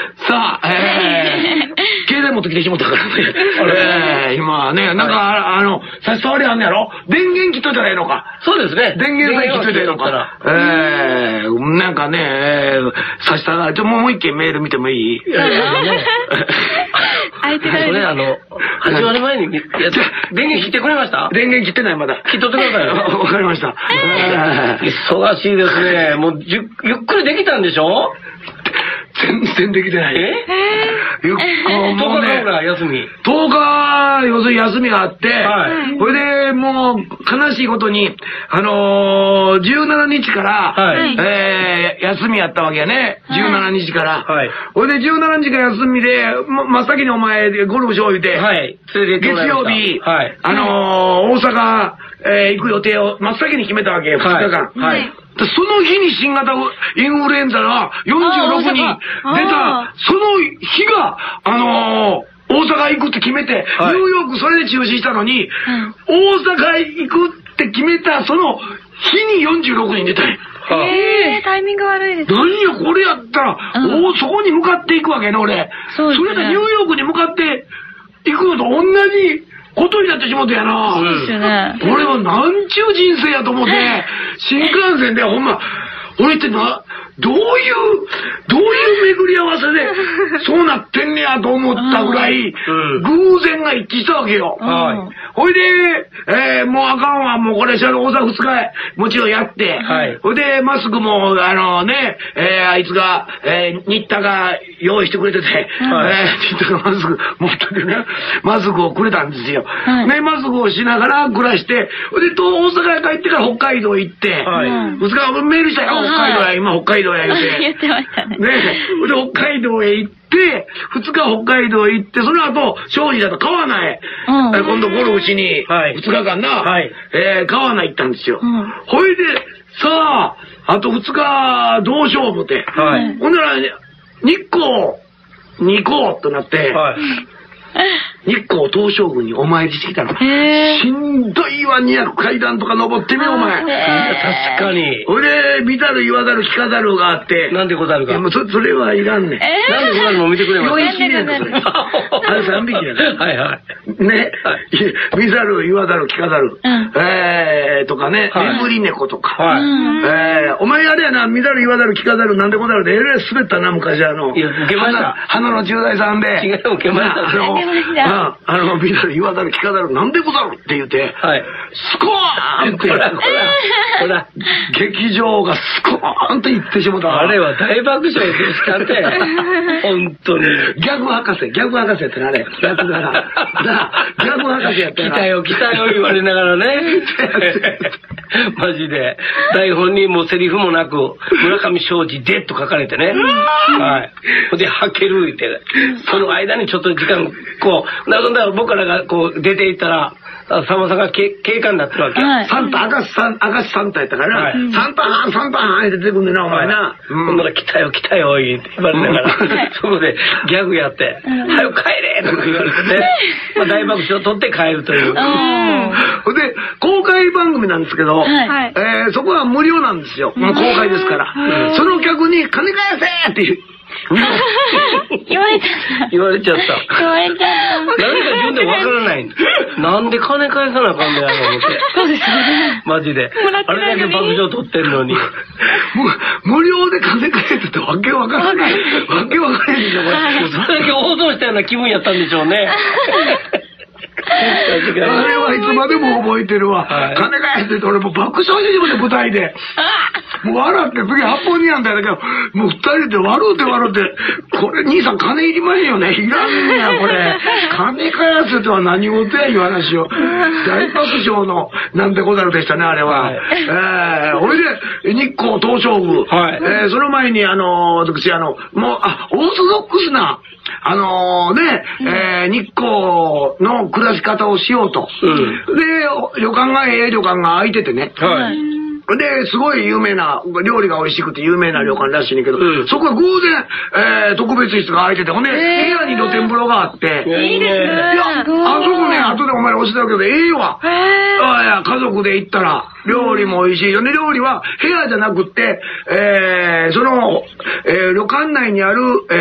さあ、携帯持ってきてしもたからね。今ね、なんか、差し障りあんねやろ？電源切っといたらええのか。 そうですね。 電源さえ切っといたらええのか。なんかね、差し障り、もう一件メール見てもいい？ 相手だよ。 それ始まる前に、電源切ってくれました？ 電源切ってないまだ。 切っとってくださいよ。 わかりました。 忙しいですね。もう、ゆっくりできたんでしょ？ 全然できてない。10日ぐらい休み。 10日、要するに休みがあって、それでもう悲しいことに、17日から、休みやったわけやね。17日から。それで17日から休みで、真っ先にお前ゴルフしよう言うて、月曜日、大阪、行く予定を真っ先に決めたわけよ、2日間。その日に新型インフルエンザが46人出た、その日が、大阪行くって決めて、ニューヨークそれで中止したのに、大阪行くって決めた、その日に46人出たんや。 タイミング悪いですね。 何や、これやったら、そこに向かっていくわけね、俺。それでニューヨークに向かって行くのと同じ、ことになってしもてやな。 そうですよね。 俺はなんちゅう人生やと思って、新幹線でほんま、俺ってどういう巡り合わせで、そうなってんねやと思ったぐらい、偶然が一致したわけよ。ほいで、もうあかんわ、もうこれ、大阪2日もちろんやって、ほいで、マスクも、あいつが、新田が用意してくれてて、新田がマスク持ったけどね、マスクをくれたんですよ。ね、マスクをしながら暮らして、ほいで、大阪へ帰ってから北海道行って、2日メールしたよ、北海道や、今北海道や言うて。 言ってましたね。 ね、で、北海道へ行って、2日北海道へ行って、その後、庄司だと川名へ、今度ゴルフしに、2日間な、川名行ったんですよ。ほいで、さあ、あと2日どうしよう思って。ほんなら、日光に行こうとなって、日光東照宮にお参りしてきたの。しんどいわ、200階段とか登ってみよ、お前。 確かに。 俺、見ざる言わざる聞かざるがあって。 なんでござるか。 それはいらんねん。 なんでござるも見てくれますか。 4匹ねんだ、それ。あれ3匹やね。 はいはい。 ね。見ざる言わざる聞かざる。とかね、眠り猫とか。お前あれやな、見ざる言わざる聞かざるなんでござるで、えらい滑ったな、昔いや、受けました。 花の中大さんで。 違う、受けました。 見ざる言わざる聞かざるなんでござるって言って、スコーンって、 ほら、 劇場がスコーンって言ってしもた。 あれは大爆笑でしたって。本当に。 ギャグ博士ってな、あれ。やつがな。ギャグ博士やったな。 来たよ言われながらね。マジで。台本にもセリフもなく、村上庄司でと書かれてね。ほんで、はけるって。その間にちょっと時間、なるほど、僕らが出ていったら、さんまさんが警官になってるわけ。 サンタ、明石サンタやったからな。サンターンって出てくんねんな、お前な。 ほんなら来たよって言われながら、そこでギャグやって、早く帰れとか言われてね、大爆笑を取って帰るという。 で、公開番組なんですけど、そこは無料なんですよ。公開ですから。その客に金返せっていう。 言われちゃった。 何か自分でわからない。なんで金返さなあかんねやろ思って。 そうですね。 マジで。あれだけ爆笑取ってんのに。 無料で金返せってわけわからない。わけわからないでしょ、これ。 それだけ放送したような気分やったんでしょうね。 あれはいつまでも覚えてるわ。金返してって俺もう爆笑してしまって舞台で。もう笑って次八本にやんだよだけど、もう二人で笑うて、これ兄さん金いりませんよね。いらんねや、これ。金返すとは何事やいう話を。大爆笑のなんてござるでしたね、あれは。ほいで、日光東照宮。その前に私もう、オーソドックスな、日光の暮らし方をしようと。で、旅館が空いててね。で、すごい有名な、料理が美味しくて有名な旅館らしいねんけど、そこは偶然、特別室が空いてて、ほんで、部屋に露天風呂があって。 いいですね。 いや、あそこね、後でお前教えたけど、ええわ。家族で行ったら、料理も美味しいよね。料理は部屋じゃなくって、旅館内にある、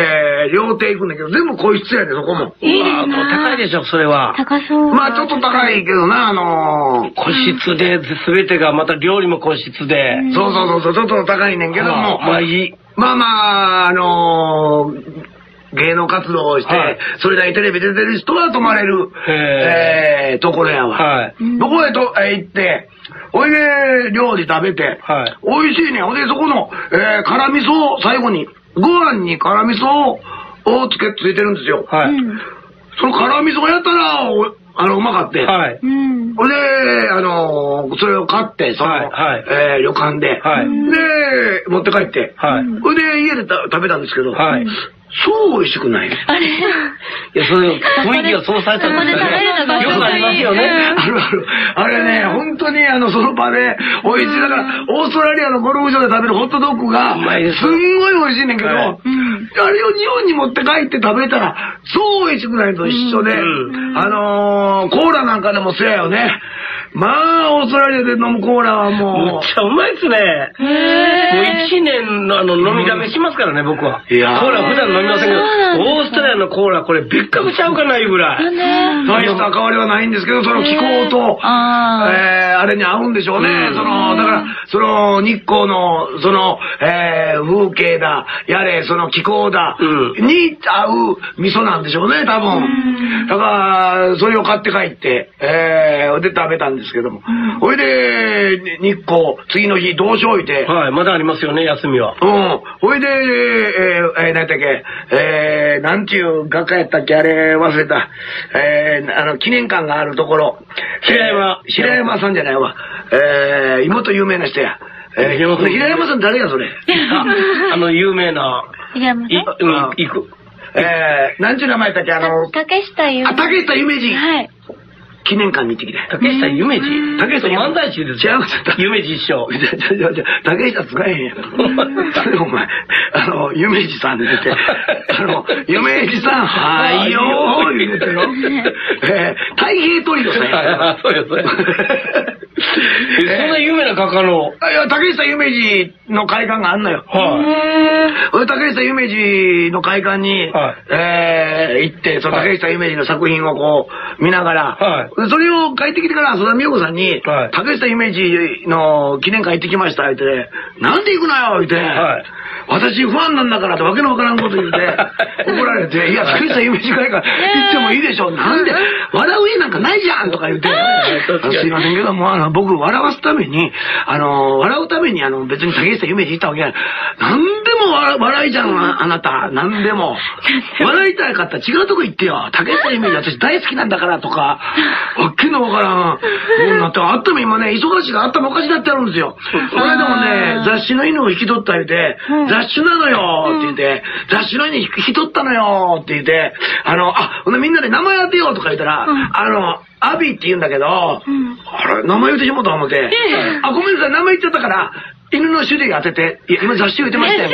料亭行くんだけど、全部個室やで、そこも。 いいですね。 高いでしょ、それは。 高そう。 まあちょっと高いけどな、 個室で、全てが、また料理も個室で。 そうそうそう、ちょっと高いねんけども。 まあいい。 まあまあ、芸能活動をして、それだけテレビ出てる人は泊まれる、ところやわ。はい。どこへ行って、おいで、料理食べて、美味しいね。ほいで、そこの、辛味噌を最後に、ご飯に辛味噌をついてるんですよ。はい。その辛味噌やったら、うまかって。はい。ほいで、それを買って、その、旅館で。はい。で、持って帰って。はい。ほいで、家で食べたんですけど、はい。そう美味しくない。 あれ？ いや、それ、雰囲気がそうされたんですよね。よくありますよね。 あるある。あれね、本当にその場で美味しい。だから、オーストラリアのゴルフ場で食べるホットドッグが、すんごい美味しいねんけど、あれを日本に持って帰って食べたら、そう美味しくないと一緒で、コーラなんかでもそうやよね。まあ、オーストラリアで飲むコーラはもう。 めっちゃうまいっすね。もう1年の飲みだめしますからね、僕は。いやコーラ普段飲みませんけど、オーストラリアのコーラこれ別格ちゃうかないうぐらい。 大した変わりはないんですけど、その気候と、あれに合うんでしょうね。だから、日光の、風景だ、やれ、その気候だ、に合う味噌なんでしょうね、多分。だから、それを買って帰って、で食べたんですけども。ほいで、日光、次の日、同書置いて。 はい、まだありますよね、休みは。 ほいで、何やったっけ、なんていう画家やったっけ、あれ忘れた。記念館があるところ。平山さんじゃないわ。妹有名な人や。平山さん誰や、それ。 有名な。 平山さん？ 行く。 なんちゅう名前やったっけ、 竹下夢二。 竹下夢二。はい。記念館に行ってきて。 竹下夢二？竹下漫才師ですよ。違う、夢二師匠。 竹下使えへんやん。それお前、夢二さん出て、夢二さん、はいよー言うてよ。太平トリオさんや。 そうよ、そうよ。そんな有名な画家の。 いや、竹下夢二の会館があんのよ。竹下夢二の会館に、行って、その竹下夢二の作品をこう、見ながら、それを帰ってきてから浅田美代子さんに、竹下夢二の記念館行ってきました、言って、なんで行くなよ、言って、私ファンなんだからってわけのわからんこと言って、怒られて、いや、竹下夢二会館行ってもいいでしょ、なんで、笑う絵なんかないじゃんとか言って、すいませんけども、僕、笑わすために、笑うために、別に竹下夢二行ったわけじゃない。なんでも笑いじゃん、あなた。なんでも。笑いたいかったら違うとこ行ってよ。竹下夢二私大好きなんだからとか、わけのわからん。なって、あっても今ね、忙しいがあったもおかしになってあるんですよ。これでもね、雑誌の犬を引き取った言うて、雑種なのよって言って、雑種の犬引き取ったのよって言って、みんなで名前当てようとか言ったら、アビって言うんだけど、あれ、名前言ってしもうと思って、ごめんなさい、名前言っちゃったから、犬の種類当てて、いや、今雑誌言ってましたよ。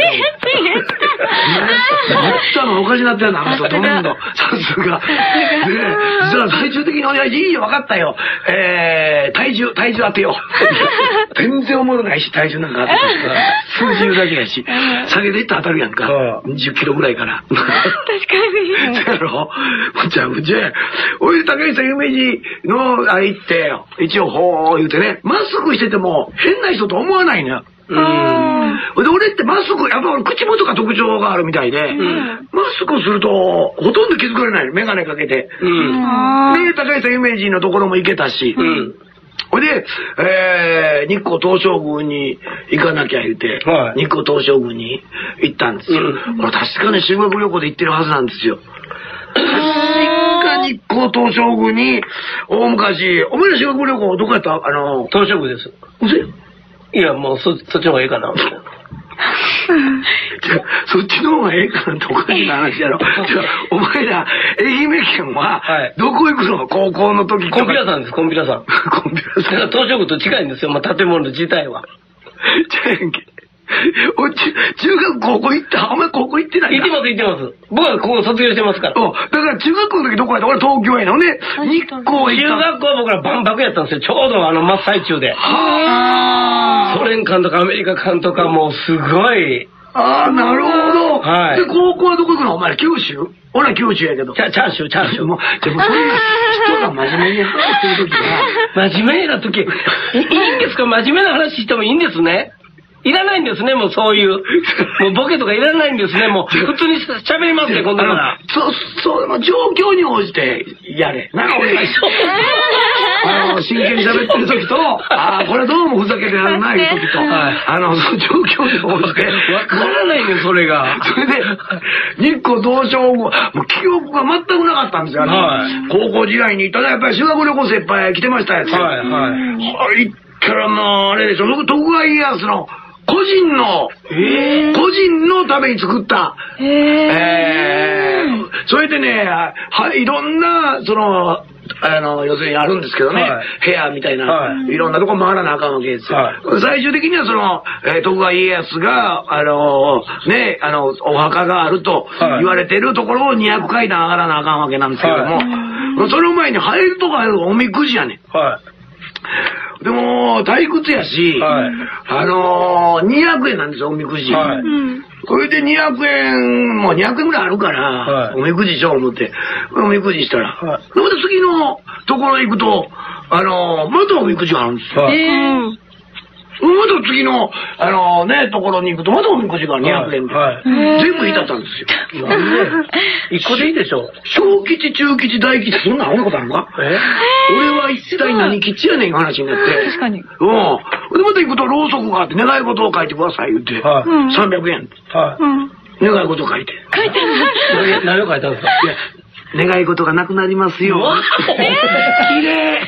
あったのおかしになったよな、どんどん。さすが。実は最終的にお願いして、いいよ、分かったよ。体重当てよう。全然おもろないし、体重なんか当てたら、数字言うだけやし、下げていったら当たるやんか。10キロぐらいから。 確かに。 そうやろむちゃくちゃ。おいで、竹下夢二の、行って、一応、ほー言うてね、マスクしてても、変な人と思わないのよ。で、俺ってマスク、やっぱ口元が特徴があるみたいで、マスクすると、ほとんど気づかれないの。メガネかけて。で、竹下夢二のところも行けたし、ほいで、日光東照宮に行かなきゃ言うて、日光東照宮に行ったんですよ。俺確かに修学旅行で行ってるはずなんですよ。確か日光東照宮に、大昔、お前ら修学旅行どこやった？ 東照宮です。いや、もうそっちの方がいいかな。 そっちの方がええかなっておかしな話やろ。お前ら、愛媛県は、どこ行くの？高校の時とか。 コンピラさんです、コンピラさん。 コンピラさん。 東照宮と近いんですよ、建物自体は。 中学高校行った？お前高校行ってない？ 行ってます。僕はここ卒業してますから。 だから中学校の時どこやった？俺東京やのね。日光行った。 中学校は僕ら万博やったんですよ。ちょうど真っ最中で。ソ連館とかアメリカ館とかもうすごい、 ああ、なるほど。 はい。 で、高校はどこ行くの？お前ら九州？俺は九州やけど。 チャーシュー。 もう、でもそれ人が真面目に話してるときは。 真面目なとき、いいんですか？真面目な話してもいいんですね。いらないんですね、もうそういう。もうボケとかいらないんですね、もう。普通に喋りますね、今度から。 そう、状況に応じてやれ。な、お願いします。真剣に喋ってる時と、これどうもふざけてやらない時と、その状況に応じて。 わからないね、それが。 それで、日光東照宮、もう記憶が全くなかったんですよ。高校時代に、ただやっぱり修学旅行生いっぱい来てましたやつ。はいったらもう、あれでしょ、僕、徳川家康の、個人のために作った、それでね、いろんな、要するにあるんですけどね、部屋みたいな、いろんなとこ回らなあかんわけですよ。最終的には徳川家康が、お墓があると言われてるところを200階段上がらなあかんわけなんですけども、その前に入るとこ入るおみくじやねん。でも、退屈やし、200円なんですよ、おみくじ。それで200円、もう200円ぐらいあるから、おみくじしよう思って、おみくじしたら、また次のところ行くと、またおみくじがあるんですよ。また次の、ところに行くと、またおみくじが200円で。全部至ったんですよ。 一個でいいでしょ。 小吉、中吉、大吉、そんなあんなことあるのか？俺は一体何吉やねん話になって。 確かに。 で、また行くと、ろうそくがあって、願い事を書いてください、言って。300円。願い事書いて。 書いてる。 何を書いたんですか？ 願い事がなくなりますよ。綺麗。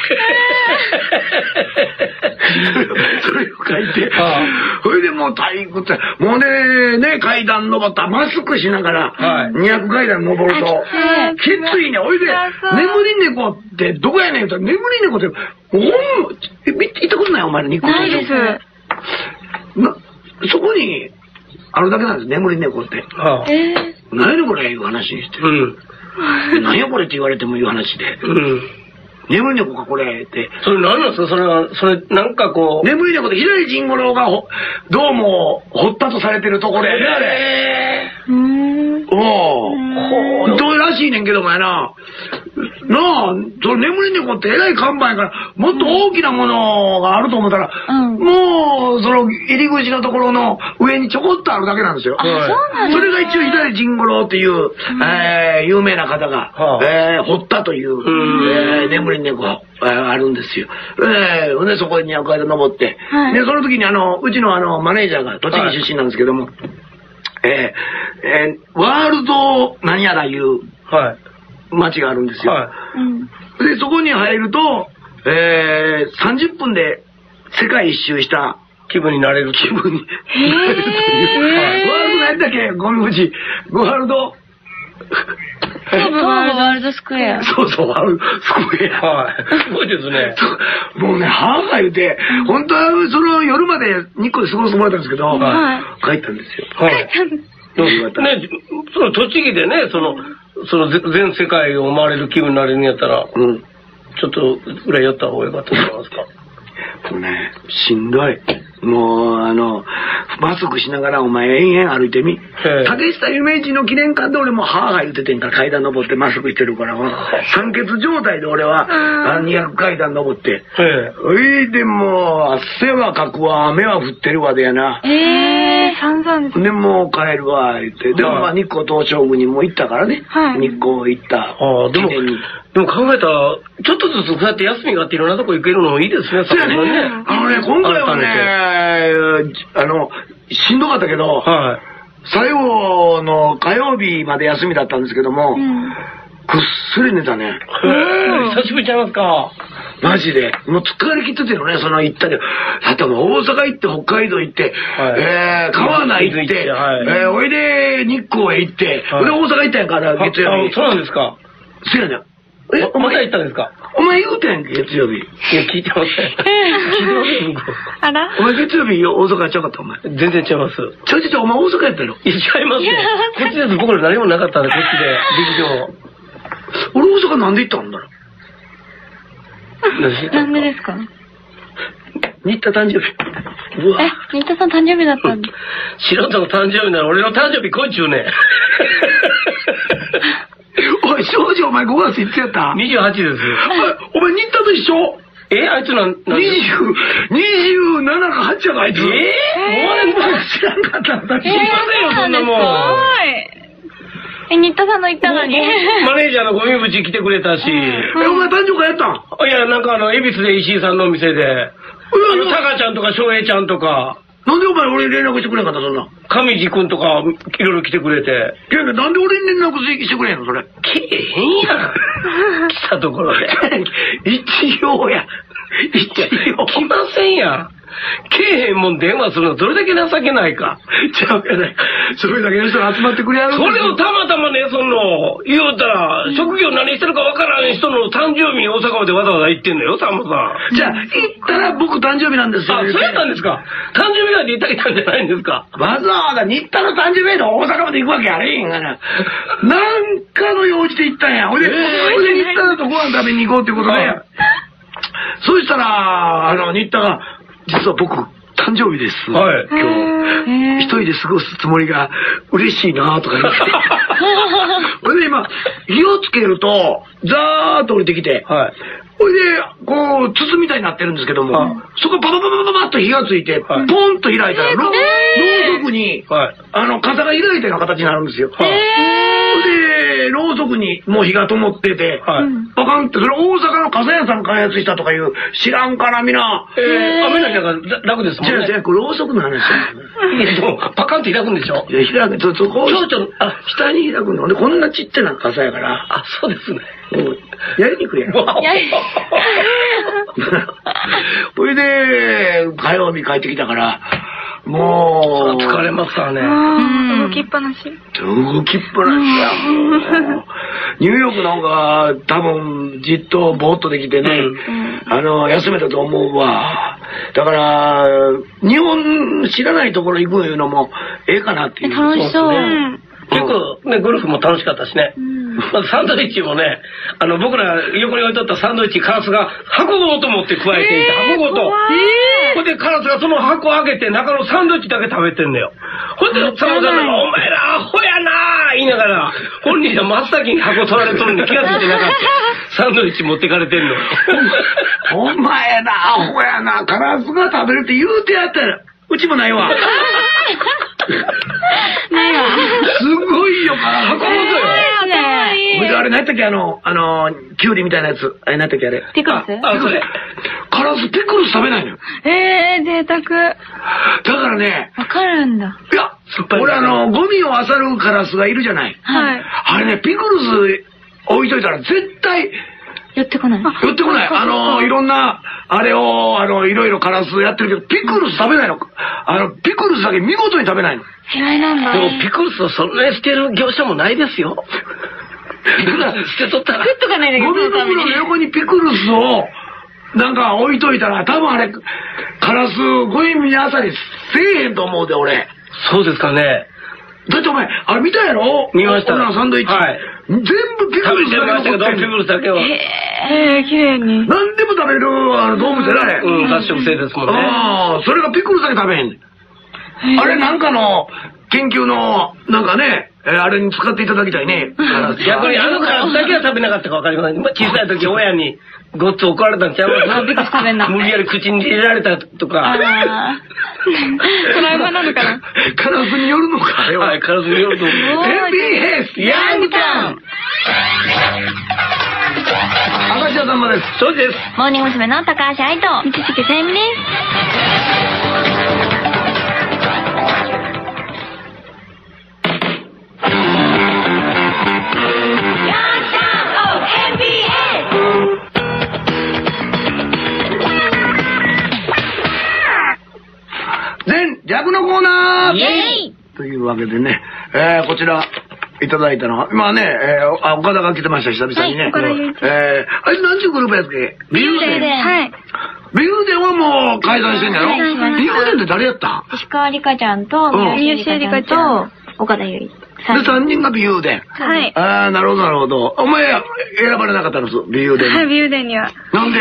それを書いて、それでもう退屈、もうね、階段登った、マスクしながら、200階段登ると、きついね。おいで、眠り猫ってどこやねん言ったら、眠り猫って、行ったことないお前の日光東照宮。そこに、あるだけなんです、眠り猫って。何やねんこれ、いう話にして。何やこれって言われてもいう話で。眠り猫かこれって。 それ何なんですか？それなんかこう。 眠り猫って左甚五郎がどうも掘ったとされてるところやね、あれ。どうらしいねんけどもやな。その眠り猫ってえらい看板やから、もっと大きなものがあると思ったら、もう、その入り口のところの上にちょこっとあるだけなんですよ。それが一応左甚五郎っていう、有名な方が、掘ったという、眠り猫あるんですよ。で、そこに200階で登って、で、その時にうちのマネージャーが栃木出身なんですけども、ワールド何やらいう街があるんですよ。で、そこに入ると、30分で世界一周した気分になれる気分になれるという。ワールド何だっけ？ゴミ口。ワールド。 東武ワールドスクエア。 そうそう、ワールドスクエア。 すごいですね。 もうね、はぁ言うて、本当は夜まで日光で過ごしてもらったんですけど、帰ったんですよ。どうしました？ ね、栃木でね、全世界を回れる気分になれるんやったら、ちょっとぐらいやった方がよかったと思いますか？ もうね、しんどい。もう、マスクしながらお前延々歩いてみ。竹下夢一の記念館で俺もはぁ言っててんから階段登ってマスクしてるから、酸欠状態で俺は200階段登って。でも、汗はかくわ、雨は降ってるわでやな。 散々です。 で、もう帰るわ、言って。でも日光東照宮にも行ったからね。日光行った。 でも考えたら、ちょっとずつそうやって休みがあっていろんなとこ行けるのもいいですね、 そうやね。今回はね、しんどかったけど、最後の火曜日まで休みだったんですけども、ぐっすり寝たね。 久しぶりちゃいますか。 マジで。もう疲れ切っててのね、行ったり。あともう大阪行って、北海道行って、川名行って、おいで日光へ行って、で大阪行ったんやから、月曜日。 そうなんですか。 そうやね。 また行ったんですか？ お前言うてん月曜日。いや、聞いてません。聞いてません。 あら？ お前月曜日大阪ちゃうかった、お前。 全然違います。 お前大阪やったよ。 違いますよ。こっちです僕ら何もなかったんで、こっちで、劇場。 俺大阪なんで行ったんだろう。 なんでですか？ 新田誕生日。うわ。 新田さん誕生日だったんだ。 素人の誕生日なら俺の誕生日来いっちゅうね。 おい、庄司お前5月いつやった？ 28です。 お前新田と一緒？ あいつ27か 8やかあいつ。 もう知らんかったんだ。知りませんよ、そんなもん。 新田さんの言ったのに。 マネージャーのゴミ淵来てくれたし。 お前誕生会やったん？ いや、なんか恵比寿で石井さんのお店で。タカちゃんとか翔平ちゃんとか。 なんでお前俺に連絡してくれんかったそんな。 上地君とかいろいろ来てくれて。 いや、なんで俺に連絡してくれんのそれ。 来えへんやん。来たところで。 一応や。一応。 来ませんやん。けえへんもん電話するのどれだけ情けないか。 ちゃうやない。それだけの人が集まってくれやる。 それをたまたまね、言うたら、職業何してるかわからん人の誕生日に大阪までわざわざ行ってんのよ、さんまさん。 じゃあ、行ったら僕誕生日なんですよ。 あ、そうやったんですか。誕生日なんで行ったりたんじゃないんですか。 わざわざ新田の誕生日で大阪まで行くわけあれへんがな。なんかの用事で行ったんや。ほいで、新田とご飯食べに行こうってことで。そしたら、新田が、実は僕、誕生日です。 はい。 今日、一人で過ごすつもりが嬉しいなとか言って。ほいで今、火をつけると、ザーッと降りてきて、 はい。 ほいで、こう、筒みたいになってるんですけども、そこパパパパパパッと火がついて、ポンと開いたら、ろうそくに、傘が開いたような形になるんですよ。で、ろうそくにもう火が灯ってて、パカンって、それ大阪の傘屋さん開発したとかいう、知らんからみな。 雨の日なんか楽ですもんね。 違う、これろうそくの話や。 パカンって開くんでしょ？ いや、開く、そこを、下に開くの。で、こんなちっちゃな傘やから。 あ、そうですね。 やりにくいやん。それで、火曜日帰ってきたから、もう、 疲れますからね。 動きっぱなし。 動きっぱなしや。ニューヨークの方が多分じっとぼーっとできてね、休めたと思うわ。だから、日本知らないところ行くいうのもええかなっていう。 楽しそう。 結構ね、ゴルフも楽しかったしね。まずサンドイッチもね、僕ら横に置いとったサンドイッチ、カラスが箱ごと持って加えていて、箱ごと。ほんで、カラスがその箱を開けて中のサンドイッチだけ食べてんだよ。ほんで、サンドさんが、お前らアホやなー言いながら、本人は真っ先に箱取られとるんで気がついてなかった。サンドイッチ持ってかれてんの。 お前らアホやな、カラスが食べるって言うてやったら、うちもないわ。 ないわ。 すごいよ、カラス。箱ごとよ。あれ何やったっけキュウリみたいなやつ。あれ何やったっけあれ。 ピクルス？ あ、それ。カラスピクルス食べないのよ。 贅沢。 だからね。 わかるんだ。 いや、俺ゴミを漁るカラスがいるじゃない。 はい。 あれね、ピクルス置いといたら絶対、 寄ってこない。 寄ってこない。いろんな、あれを、いろいろカラスやってるけど、ピクルス食べないの。ピクルスだけ見事に食べないの。 嫌いなんだ。 でも、ピクルスをそんなに捨てる業者もないですよ。ピクルス捨てとったら。 食っとかないだけど。 ゴミ袋の横にピクルスを、なんか置いといたら、多分あれ、カラスゴミあさりせえへんと思うで、俺。 そうですかね。 だってお前、あれ見たやろ？ 見ました。 サンドイッチ。はい。全部ピクルスだけ残ってる。 ピクルスだけは。 綺麗に。 何でも食べる動物やな、あれ。 雑食性ですもんね。 ああ、それがピクルスだけ食べへん。あれなんかの研究の、なんかね、あれに使っていただきたいね。 逆にカラスだけは食べなかったか分かりません。小さい時親にごっつ怒られたんちゃいます？ ピクルス食べんな。 無理やり口に入れられたとか。 トラウマなのかな？ カラスによるのか。 はい、カラスによると思う。 MBS ヤングタウン。明石家さんまです。 そうです。 モーニング娘。の高橋愛と道重せいみです。 逆のコーナーイエーイというわけでね、こちらいただいたのは、今ね、岡田が来てました、久々にね。あれ何ちゅうグループやつけ？ 美優伝。はい。 美優伝はもう解散してんやろ？美優伝って誰やった？ 石川里香ちゃんと、三好里香ちゃんと、岡田優衣。 で、3人が美優伝。 はい。 ああ、なるほど、なるほど。お前、選ばれなかったんです、美優伝に。 はい、美優伝には。 なんで、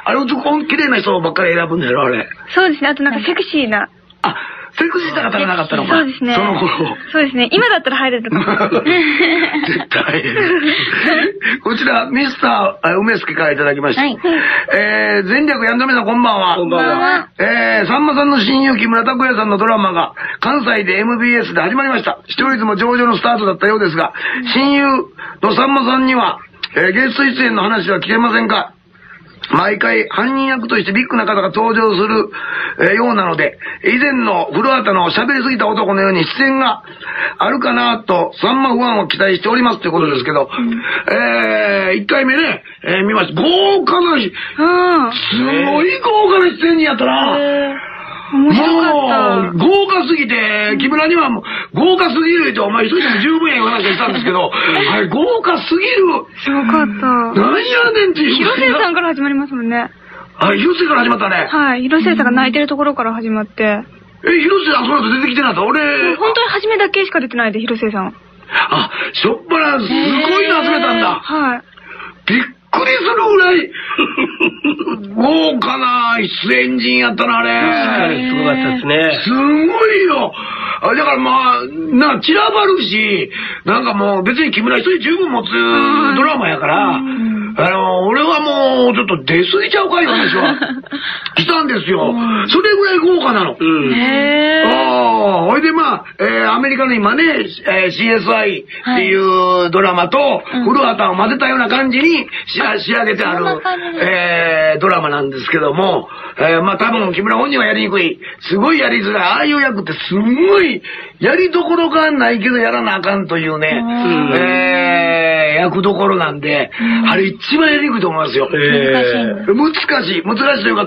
あれ、綺麗な人ばっかり選ぶんだよ、あれ。 そうですね。あとなんかセクシーな。 あ、セクシーな方がなかったのか。 そうですね。 その頃。 そうですね。今だったら入れると思う。 絶対。こちら、ミスター梅助からいただきました。はい。前略やんだめさんこんばんは。 こんばんは。 さんまさんの親友木村拓哉さんのドラマが関西で MBS で始まりました。視聴率も上々のスタートだったようですが、親友のさんまさんには、ゲスト出演の話は聞けませんか？毎回犯人役としてビッグな方が登場する、ようなので、以前の古畑の喋りすぎた男のように出演があるかなと、さんまファンを期待しておりますということですけど、1回目ね、見ました。豪華な、すごい豪華な出演にやったな。 面白かった。 もう、豪華すぎて、木村にはもう、豪華すぎるってお前一人でも十分や言わなきゃしたんですけど、あれ豪華すぎる。 すごかった。 何やねんっていう。 広末さんから始まりますもんね。 あ、広末から始まったね。 はい、広末さんが泣いてるところから始まって。 広末さんその後出てきてなかった俺。 本当に初めだけしか出てないで、広末さん。 あ、しょっぱな、すごいの集めたんだ。 はい。 びっくりするぐらい、豪華な出演陣やったな、あれ。 確かにすごかったですね。 すごいよ。だからまあ、散らばるし、なんかもう別に木村一人十分持つドラマやから、俺はもうちょっと出過ぎちゃうかいう話はしたんですよ。それぐらい豪華なの。ほいでまあ、アメリカの今ね、CSI っていうドラマと古畑を混ぜたような感じに仕上げてある、ドラマなんですけども、まあ多分木村本人はやりにくい、すごいやりづらい、ああいう役ってすんごいやりどころがないけどやらなあかんというね、役どころなんで、あれ一番やりにくいと思いますよ。難しいというか、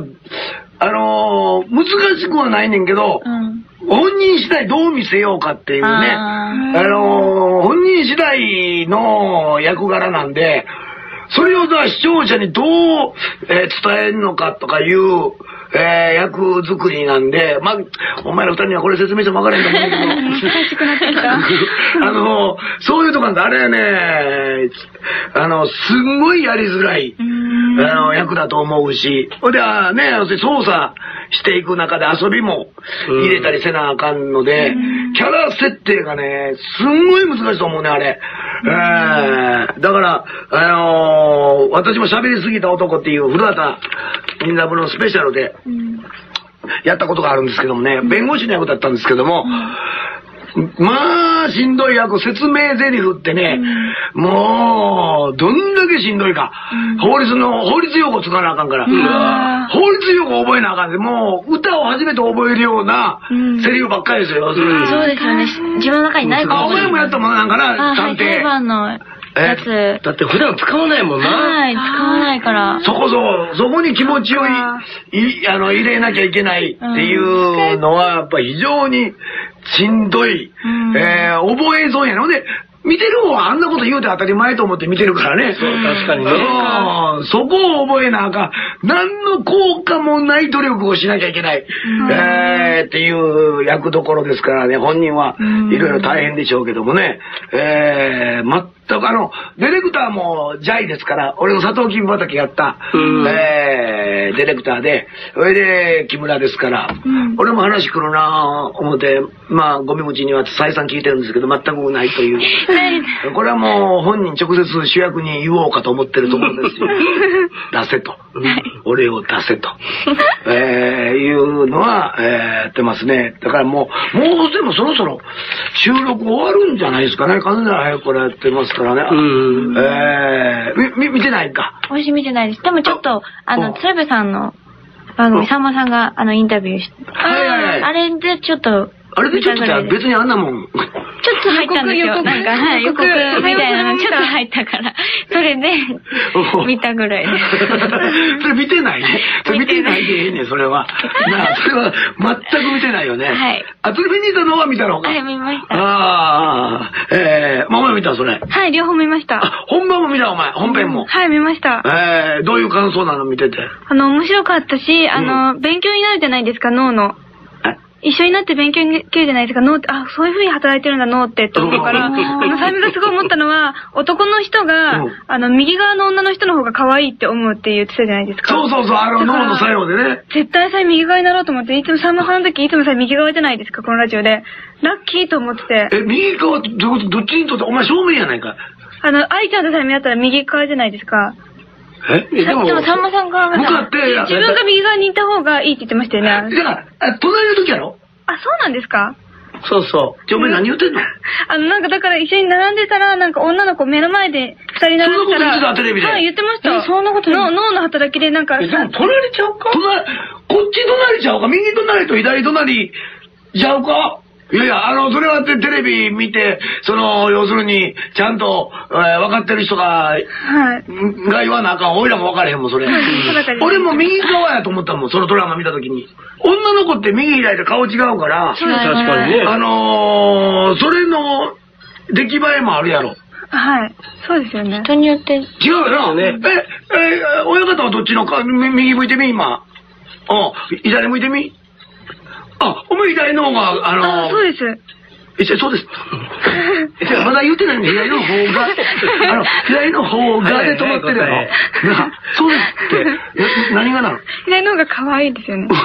難しくはないねんけど、本人次第どう見せようかっていうね、本人次第の役柄なんで、それを視聴者にどう、伝えるのかとかいう、役作りなんで、まあ、お前ら二人にはこれ説明しても分からへんと思うんだけど、 難しくなってきた。 そういうとこなんで、あれね、すんごいやりづらい、役だと思うし、ほんで、ね、操作していく中で遊びも入れたりせなあかんので、キャラ設定がね、すんごい難しいと思うね、あれ。だから、私も喋りすぎた男っていう古畑任三郎のスペシャルでやったことがあるんですけどもね、弁護士の役だったんですけども、まあ、しんどい役、説明台詞ってね、もう、どんだけしんどいか。法律用語使わなあかんから。法律用語覚えなあかんで、もう、歌を初めて覚えるようなセリフばっかりですよ。 そうですよね。自分の中にないかも。 お前もやったもんなんかな、 探偵。裁判のやつ。 だって普段使わないもんな。 はい、使わないから。 そこに気持ちを入れなきゃいけないっていうのは、やっぱ非常にしんどい。覚えそうやので、見てる方はあんなこと言うて当たり前と思って見てるからね。 そう、確かにね。 そこを覚えなあかん。何の効果もない努力をしなきゃいけない。っていう役どころですからね、本人はいろいろ大変でしょうけどもね。全くディレクターもジャイですから、俺の佐藤金畑やった、ディレクターで、それで木村ですから、俺も話来るなぁ思って、まあ、ゴミ持ちには再三聞いてるんですけど、全くないという。これはもう本人直接主役に言おうかと思ってるところですよ。出せと。俺を出せと。いうのは、やってますね。だからもうでもそろそろ収録終わるんじゃないですかね。完全に早くこれやってますからね。見てないか。 私見てないです。でもちょっと、鶴瓶さんの番組、さんまさんがインタビューして、あれでちょっと、 あれでちょっと別にあんなもん。 ちょっと入ったんですよ。なんか、はい、予告みたいなのちょっと入ったから、それで、見たぐらいです。 それ見てないね。それ見てないでいいね、それは。それは全く見てないよね。 はい。 それ見に行ったのは見たのか。 はい、見ました。 お前見たそれ。 はい、両方見ました。 本番も見たお前、本編も。 はい、見ました。 どういう感想なの見てて。 面白かったし、勉強になるじゃないですか、脳の。 一緒になって勉強できるじゃないですか、脳って、あ、そういう風に働いてるんだ、脳ってって思うから、さゆみがすごい思ったのは、男の人が、右側の女の人の方が可愛いって思うって言ってたじゃないですか。 そうそうそう、脳の作用でね。 絶対さえ右側になろうと思って、いつもさんまさんの時、いつもさえ右側じゃないですか、このラジオで。ラッキーと思ってて。 右側ってどういうこと？どっちにとって、お前正面やないか。 愛ちゃんとさゆみだったら右側じゃないですか。 でもさんまさんが、 向かって、 自分が右側にいた方がいいって言ってましたよね。 だから、隣の時やろ？ あ、そうなんですか？ そうそう。 お前何言ってんの？ なんかだから一緒に並んでたら、なんか女の子目の前で二人並んでたら。 そんなこと言ってたテレビで。 はい、言ってました。 そんなこと脳の働きでなんか。 でも隣ちゃうか？ こっち隣ちゃうか？右隣と左隣ちゃうか？いやいや、それはテレビ見て、要するに、ちゃんと、分かってる人が言わなあかん。俺らも分かれへんもん、それ。俺も右側やと思ったもん、そのドラマ見たときに。女の子って右左で顔違うから、 確かにね。 それの出来栄えもあるやろ。 はい。そうですよね。 人によって。 違うよな。親方はどっちのか、右向いてみ、今。左向いてみ。お前左の方が、 そうです。 そうです。まだ言ってないのに、左の方が、左の方がで止まってるやろ。そうですって。何がなの？ 左の方が可愛いですよね。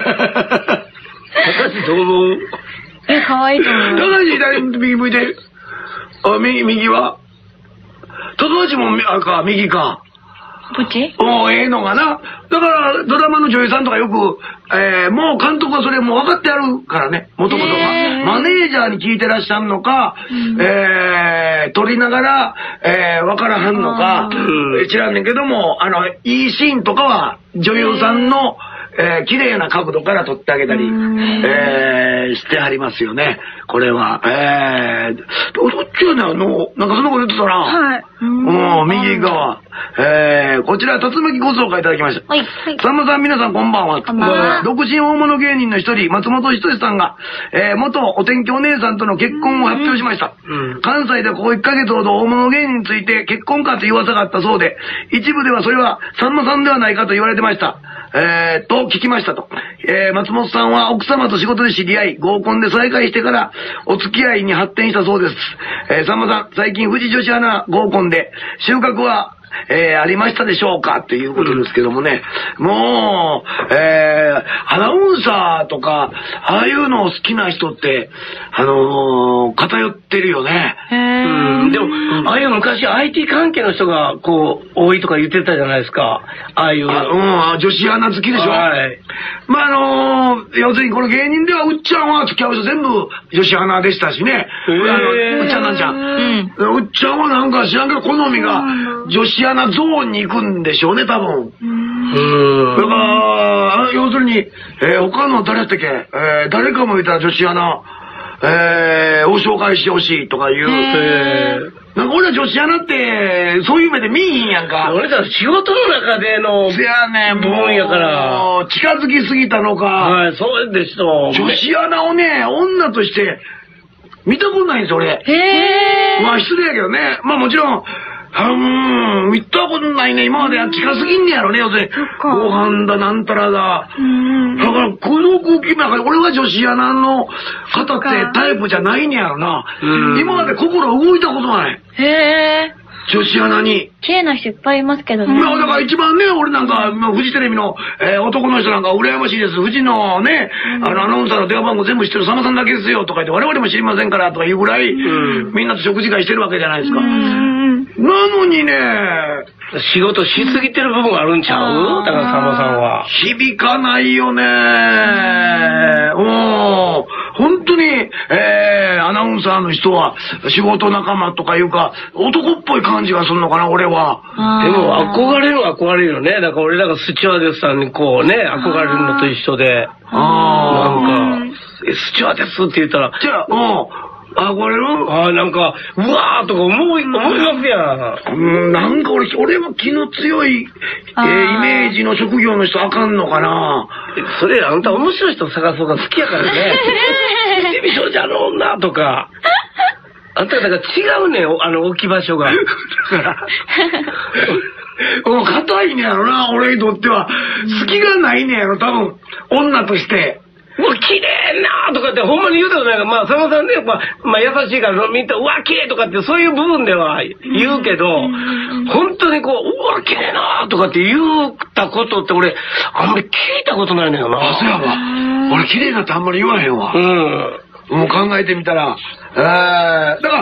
私どう思う？ 可愛いと思う。 高橋左右向いて。右は？高橋も右か。 どっち？ ええのがな。だから、ドラマの女優さんとかよく、もう監督はそれもう分かってやるからね、もともとは。マネージャーに聞いてらっしゃるのか、撮りながら、分からはんのか、知らんねんけども、いいシーンとかは、女優さんの、綺麗な角度から撮ってあげたり、してはりますよね。これは。どっちやねん、なんかそんなこと言ってたな。 はい。 右側。こちら、竜巻ご相会いただきました。 はい。 さんまさん、皆さんこんばんは。 こんばんは。 独身大物芸人の一人、松本人志さんが、元お天気お姉さんとの結婚を発表しました。関西でここ1ヶ月ほど大物芸人について結婚かという噂があったそうで、一部ではそれはさんまさんではないかと言われてました。と聞きましたと。松本さんは奥様と仕事で知り合い、合コンで再会してからお付き合いに発展したそうです。さんまさん、最近富士女子アナ合コンで収穫はありましたでしょうかということですけどもね。もう、アナウンサーとか、ああいうのを好きな人って、偏ってるよね。 でも、ああいう昔 IT 関係の人が、多いとか言ってたじゃないですか。ああいう。 女子アナ好きでしょ。はい。要するにこの芸人では、うっちゃんは付き合う人全部女子アナでしたしね。うっちゃんなんちゃん。うっちゃんはなんか知らんけど、好みが女子アナゾーンに行くんでしょうね、多分。だから、要するに、他の誰だったっけ、誰かもいたら女子アナ、を紹介してほしいとかいう。なんか俺ら女子アナって、そういう目で見えひんやんか。 俺ら仕事の中での、 せやねん、 部分やから。 近づきすぎたのか。 はい、そうでしょ。 女子アナをね、女として、見たことないんですよ、俺。まあ失礼やけどね。まあもちろん、見たことないね。今まで近すぎんねやろね、要するに。ご飯だ、なんたらだ。だから、この空気の中で、俺は女子アナの方ってタイプじゃないねやろな。今まで心動いたことない。女子アナに。 綺麗な人いっぱいいますけどね。 だから一番ね、俺なんか、フジテレビの、男の人なんか羨ましいです。フジのね、アナウンサーの電話番号全部知ってるさんまさんだけですよとか言って、我々も知りませんからとかいうぐらい、みんなと食事会してるわけじゃないですか。なのにね、 仕事しすぎてる部分あるんちゃう？だからさんまさんは。 響かないよね。本当に、アナウンサーの人は仕事仲間とかいうか、男っぽい感じがするのかな、俺は。 でも憧れるよね。だから俺らがスチュワーデスさんに憧れるのと一緒で。なんか、スチュワーデスって言ったら、 じゃあ、憧れる？ なんか、うわーとか思いますやん。 なんか俺は気の強い、イメージの職業の人あかんのかな。 それあんた面白い人探す方が好きやからね。見てみそうじゃの女とか。あんただから違うねん、置き場所が。だから。 硬いねやろな、俺にとっては。隙がないねやろ、多分。女として。 うわ、綺麗なとかってほんまに言うたことないから、まあ、さんまさんね、まあ、優しいから見て、うわ、綺麗とかってそういう部分では言うけど、本当にこう、うわ、綺麗なとかって言ったことって俺、あんまり聞いたことないのよな。 あ、そうやわ。俺綺麗なってあんまり言わへんわ。もう考えてみたら、だから、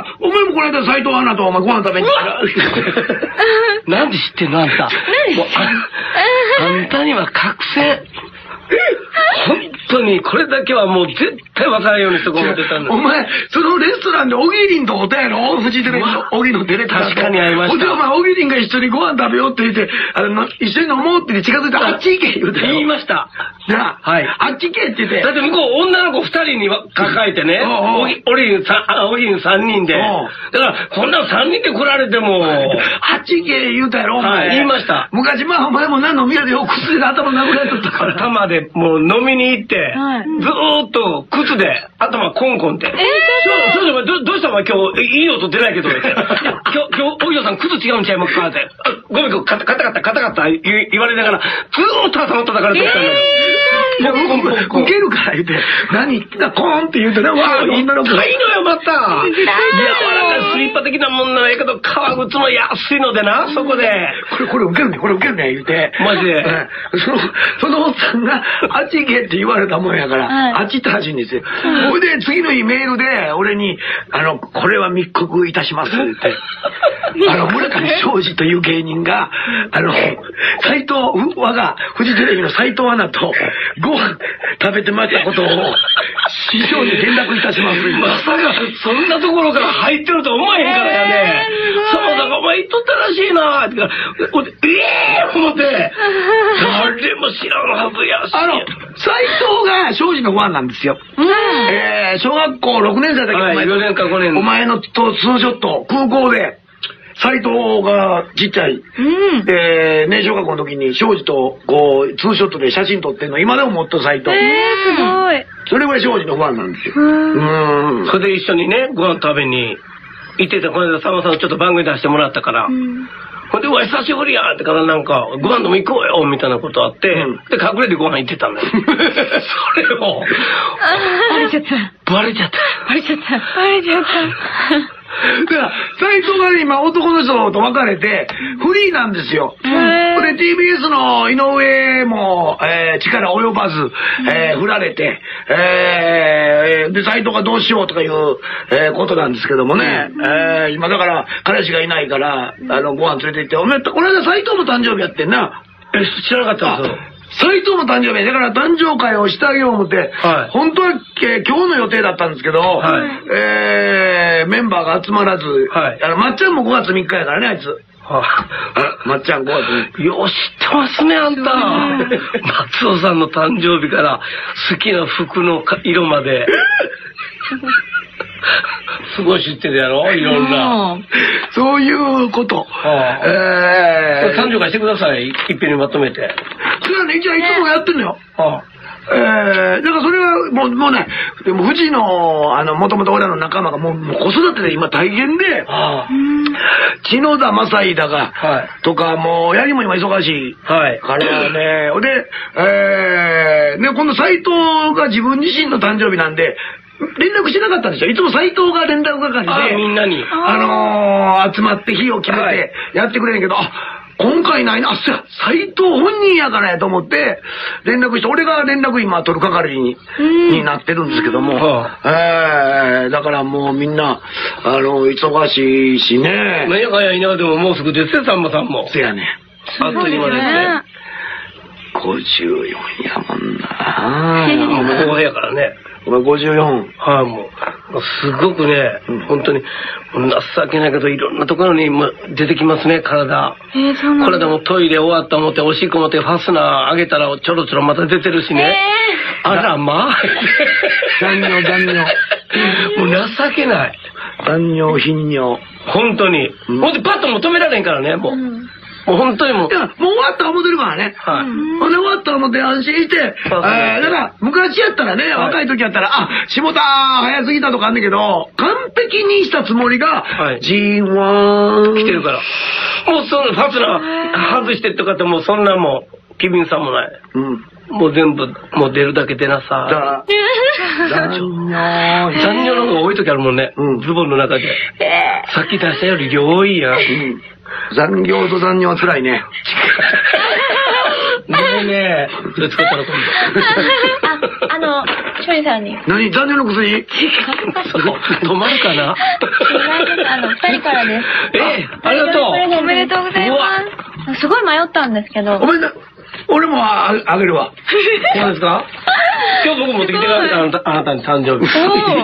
お前もこの間斎藤アナとお前ご飯食べに行ったら。 なんで知ってんのあんた。あんたには覚醒。本当に、これだけはもう絶対分からんようにしとこう思ってたんだ。 お前、そのレストランで小木凛とおったやろ、フジテレビの小木のディレクターと。 確かに会いました。 ほんでお前、小木凛が一緒にご飯食べようって言って、一緒に飲もうって近づいて、あっち行け言うて。 言いました。 なあ、はい。あっち行けって言って。 だって向こう女の子2人に抱えてね、小木3人で。だから、こんな3人で来られても、 あっち行け言うたやろ、お前。 言いました。 昔、まあお前も何飲み屋でよく薬で頭殴られとったから。 頭でもう飲みに行って、ずーっと靴で頭コンコンって。そう、どうしたお前今日、いい音出ないけど、今日、お嬢さん靴違うんちゃいますかって。ごめん、硬かった言われながら、ずーっと頭叩かれてたんだよ。 ウケるから言って、何言ってたコーンって言うてね、わー、女の子。 高いのよ、また。柔らかいスリッパ的なもんなんやけど、革靴も安いのでな、そこで。 これウケるね、言うて。 マジで。 そのおっさんが、あっち行けって言われたもんやから、あっち行ってほしいんですよ。それで、次の日メールで、俺に、これは密告いたしますって言って、村上昌司という芸人が、我がフジテレビの斎藤アナとご飯食べてましたことを師匠に連絡いたします。 まさかそんなところから入ってると思えへんからやね。そうだからお前言っとったらしいなって思って、誰も知らんはずやし。 斎藤が昌司のファンなんですよ。小学校6年生だけど、 4年か5年。 お前のツーショット、空港で、斎藤がちっちゃい、年小学校の時に昌司とこう、ツーショットで写真撮ってんの、今でも持っと斎藤。 すごい。 それぐらい昌司のファンなんですよ。 それで一緒にね、ご飯食べに行ってて、この間さんまさんちょっと番組出してもらったから、ほんで、うわ、久しぶりやってからなんか、ご飯でも行こうよみたいなことあって、で、隠れてご飯行ってたんだよ。それを、 バレちゃった。 バレちゃった。 だから、斎藤が今男の人と別れて、フリーなんですよ。で、TBS の井上も、力及ばず、振られて、で、斎藤がどうしようとかいう、ことなんですけどもね、今だから、彼氏がいないから、ご飯連れて行って、おめでとう、この間斎藤の誕生日やってんな。 知らなかったんですよ。 斎藤の誕生日だから誕生会をしてあげよう思って、本当は今日の予定だったんですけど、メンバーが集まらず、まっちゃんも5月3日やからね、あいつ。まっちゃん5月3日。 よし、知ってますね、あんた。松尾さんの誕生日から好きな服の色まで。すごい知ってるやろ、いろんな。 そういうこと。 誕生会してください、いっぺんにまとめて。 それはね、一応いつもやってんのよ。だからそれはもうね、でも富士の、もともと俺らの仲間がもう子育てで今大変で、篠田正井だが、とかもう、ヤギも今忙しいからね、で、今度斎藤が自分自身の誕生日なんで、連絡してなかったんですよ。いつも斎藤が連絡係で、 みんなに。 集まって日を決めてやってくれんけど、今回ないな、斎藤本人やからやと思って、連絡して、俺が連絡今取る係になってるんですけども、だからもうみんな、忙しいしね。 なんやかんやいながらでももうすぐですよ、さんまさんも。 せやね。 あっという間ですね。 54やもんな。 もう後輩やからね。 お前54。 もう、すごくね、本当に、情けないけど、いろんなところに出てきますね、体。体もトイレ終わった思って、おしっこ持ってファスナー上げたら、ちょろちょろまた出てるしね。あら、まあ。 残尿。 もう情けない。 残尿、頻尿。 本当に。ほんで、パッとも止められんからね、もう。もう本当にもう。 いや、もう終わった思ってるからね。ほんで終わった思って安心して、だから昔やったらね、若い時やったら、下田早すぎたとかあんねんけど、完璧にしたつもりが、じーわーん。 来てるから。もうそのファスナー外してとかってもうそんなもう、機敏さもない。 もう全部、もう出るだけ出なさ。残尿の方が多い時あるもんね。ズボンの中で。さっき出したより量多いやん。 残業と残尿は辛いね。 ねえ。それ使ったら今度。庄司さんに。 何残尿の薬？ 違う。 止まるかな？ 違います。2人からです。 ありがとう。 おめでとうございます。すごい迷ったんですけど。 俺もあげるわ。 そうですか？今日僕持ってきてください。あなたに誕生日。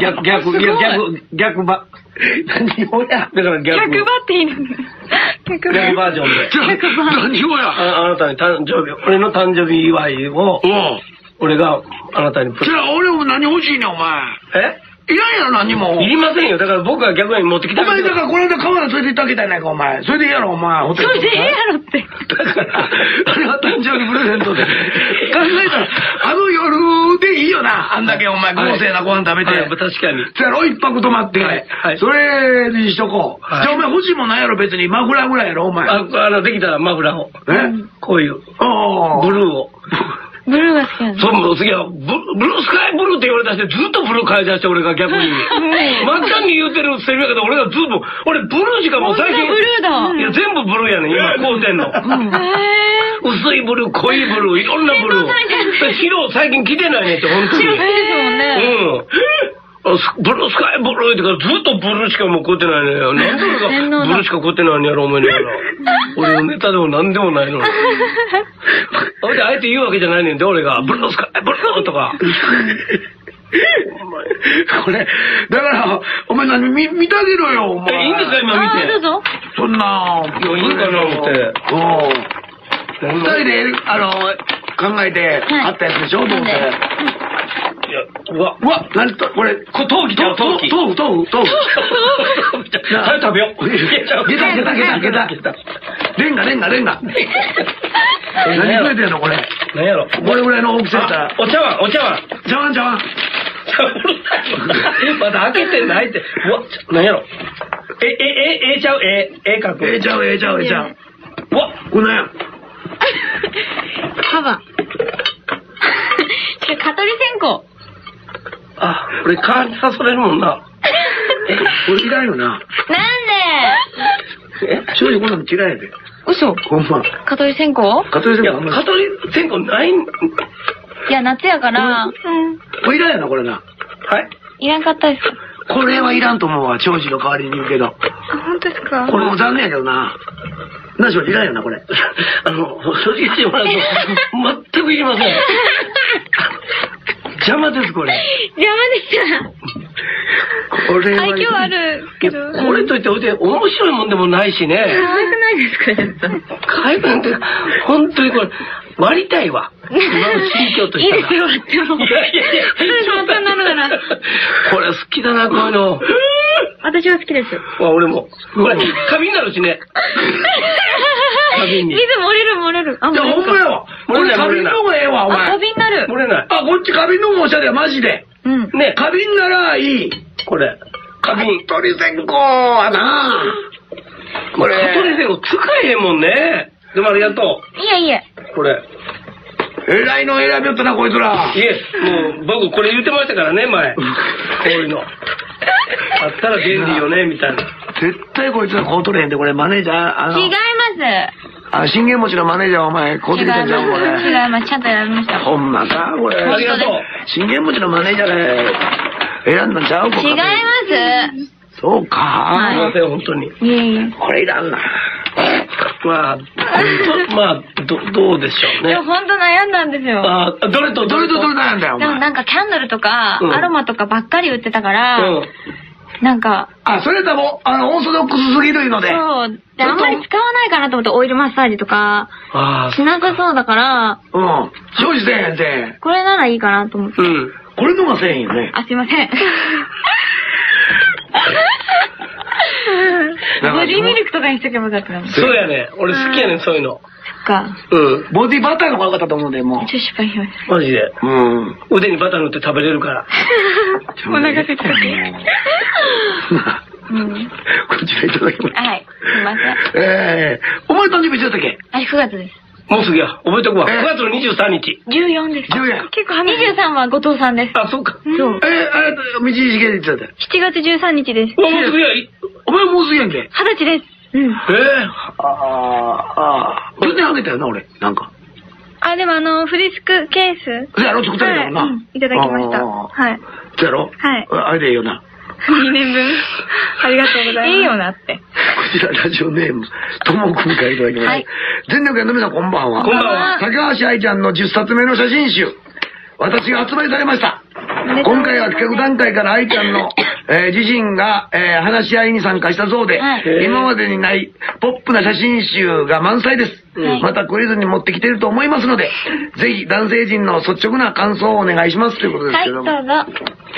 逆ば。何をや。だから逆。 逆ばっていいの？ 逆バージョンで。 何をや。 あなたに誕生日、俺の誕生日祝いを、俺があなたにプレゼント。 じゃあ俺も何欲しいねん、お前。いらんやろ、何も。 いりませんよ。だから僕は逆に持ってきた。 お前だからこの間川原連れて行ってあげたやないか、お前。それでいいやろ、お前。 それでいいやろって。 だから、あれは誕生日プレゼントで。考えたら、夜でいいよな。あんだけお前、豪勢なご飯食べて。 確かに。 そやろ、一泊泊まって。それにしとこう。じゃあお前欲しいもんなんやろ、別に。マフラーぐらいやろ、お前。 できたらマフラーを。こういう。ブルーを。 ブルーが好きなんです。 そう、次は、ブルースカイブルーって言われたして、ずっとブルー買い出して、俺が逆に。まっちゃんに言うてるセリフやけど、俺がずっと、俺ブルーしかもう最近。 ブルーだ。 いや、全部ブルーやねん、今、買うてんの。薄いブルー、濃いブルー、いろんなブルー。白、最近着てないねんって、本当に。 白いですもんね。 ブルースカイブルーってからずっとブルーしかもう買うてないねん。なんで俺がブルーしか買うてないんやろ、思いながら。俺のネタでもなんでもないのに。ほんで、あえて言うわけじゃないねんで、俺が。ブルースカイブルーとか。 これ、だから、お前何見てあげろよ、お前。 いいんですか、今見て。 どうぞ。 そんな、 いいんかな、思って。 二人で、考えて、買ったやつでしょ、と思って。 うわ、 何と、これ、 陶器ちゃう、陶器。 豆腐。 はい、食べよう。 ゲタ。レンガ。何くれてんの、これ。 何やろ。 これぐらいの大きさやったら。 お茶碗。 茶碗。 まだ開けてないって。うわ、何やろ。ちゃう、かく。 ちゃう。 うわ、 こんなんや。 カバ。蚊取り線香。 これ蚊に刺されるもんな。 これ嫌いよな。 なんで？正直こんなの嫌いやで。 嘘。 ほんま。 蚊取り線香？ 蚊取り線香ないん？ いや、夏やから。 これいらんやな、これな。 はい。 いらんかったですか？ これはいらんと思うわ、長寿の代わりに言うけど。 本当ですか？ これも残念やけどな。何しろいらんやな、これ。 正直言ってもらうと、全くいりません。邪魔です、これ。 邪魔でした。 これは。 愛嬌あるけど。 これといって、面白いもんでもないしね。 可愛くないですか、ちょっと。 可愛くなんて、本当にこれ、割りたいわ。今の心境としたら。 いいですよ、割っても。 いや。 簡単なのだな。 これ好きだな、こういうの。 私は好きです。 俺も。これ、花瓶になるしね。花瓶に。 水漏れる。 じゃあ、ほんまやわ。これ花瓶の方がええわ、お前。 花瓶になる。 漏れない。 こっち花瓶の方がおしゃれや、マジで。 ね。 花瓶ならいい。 これ。花瓶。 蚊取り線香はな。 これ。蚊取り線香使えへんもんね。でもありがとう。いえ。 これ。 えらいの選びよったな、こいつら。 いえ、もう、僕これ言ってましたからね、前。こういうの。あったら便利よね、みたいな。 絶対こいつらこう取れへんで、これマネージャー、 違います。 信玄餅のマネージャーお前、こうてきたんじゃん、これ。 違います。ちゃんと選びました。 ほんまか、これ。 ありがとう。 信玄餅のマネージャーで選んだんちゃう？ 違います。 そうか。 すいません、本当に。 いえ。 これいらんな。 まあ、どうでしょうね。 でも本当悩んだんですよ。 どれと悩んだよ、お前。 でもなんかキャンドルとか、アロマとかばっかり売ってたから、なんか。 それだもん、オーソドックスすぎるので。 そう。で、あんまり使わないかなと思ってオイルマッサージとか、しなさそうだから、 消費せえへんて。 これならいいかなと思って。 これのがせえへんよね。 すいません。ボディミルクとかにしとけばよかったな。 そうやね。俺好きやねん、そういうの。 そっか。 ボディバターの方が良かったと思うんで、もう。 ちょっと失敗しました。 マジで。腕にバター塗って食べれるから。 お腹すいた。 こちらいただきます。 はい。すいません。 お前誕生日いつだったっけ？ 9月です。 もうすぐや。覚えとくわ。9月の23日。 14です。 14。 結構 23は後藤さんです。 あ、そうか。 そう。 あれ、道重で言ってたで。 7月13日です。 もうすぐや。 お前もうすぐやんけ。 20歳です。うん。 去年あげたよな、俺。なんか。 あ、でもフリスクケース。 そやろ、作ったんやろな。 いただきました。はい。 そやろはい。 あれでいいよな。 2年分。ありがとうございます。 いいよなって。 こちらラジオネーム、ともくんからいただきました。はい。全力の皆さんこんばんは。 こんばんは。 高橋愛ちゃんの10冊目の写真集。私が発売されました。今回は企画段階から愛ちゃんの、自身が、話し合いに参加したそうで、今までにないポップな写真集が満載です。またクイズに持ってきてると思いますので、ぜひ男性陣の率直な感想をお願いしますということですけども。 はい、どう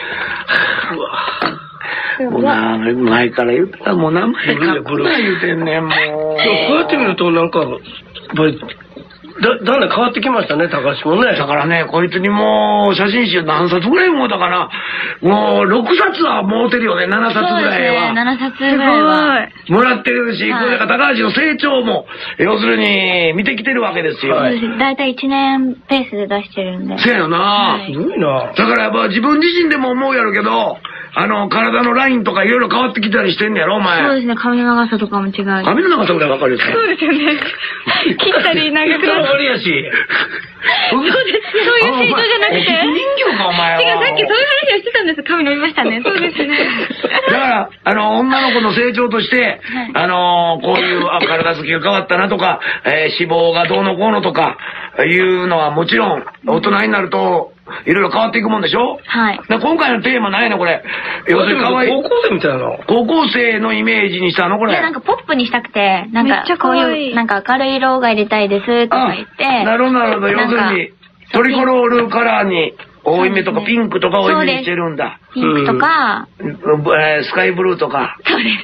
ぞ。 もうな、前から言ったらもう名前書くな言うてんねん、もう。 こうやって見るとなんか、だんだん変わってきましたね、高橋もね。 だからね、こいつにもう、写真集何冊ぐらいもうだから、もう、6冊はもうてるよね、7冊ぐらいは。 そうですね、7冊ぐらいは。 もらってるし、これから高橋の成長も、要するに、見てきてるわけですよ。 そうです。だいたい1年ペースで出してるんで。 そうやよな。 すごいな。 だからやっぱ自分自身でも思うやろうけど、体のラインとかいろいろ変わってきたりしてんねやろ、お前。 そうですね、髪の長さとかも違う。 髪の長さぐらいわかるよね。 そうですよね。切ったり長くな終わりやし。 そういう成長じゃなくて。 人形か、お前は。 違う、さっきそういう話をしてたんです。髪伸びましたね。そうですね。 だから、女の子の成長として、こういう、体つきが変わったなとか、脂肪がどうのこうのとか、いうのはもちろん、大人になると、いろいろ変わっていくもんでしょ。 はい。 今回のテーマないのこれ。要するに可愛い。 高校生みたいな。 高校生のイメージにしたのこれ。 いや、なんかポップにしたくて、なんか、こういう、なんか明るい色が入れたいですとか言って。 なるほど、なるほど。要するに、トリコロールカラーに、多い目とかピンクとか多い目にしてるんだ。 ピンクとか、 スカイブルーとか。 そうです。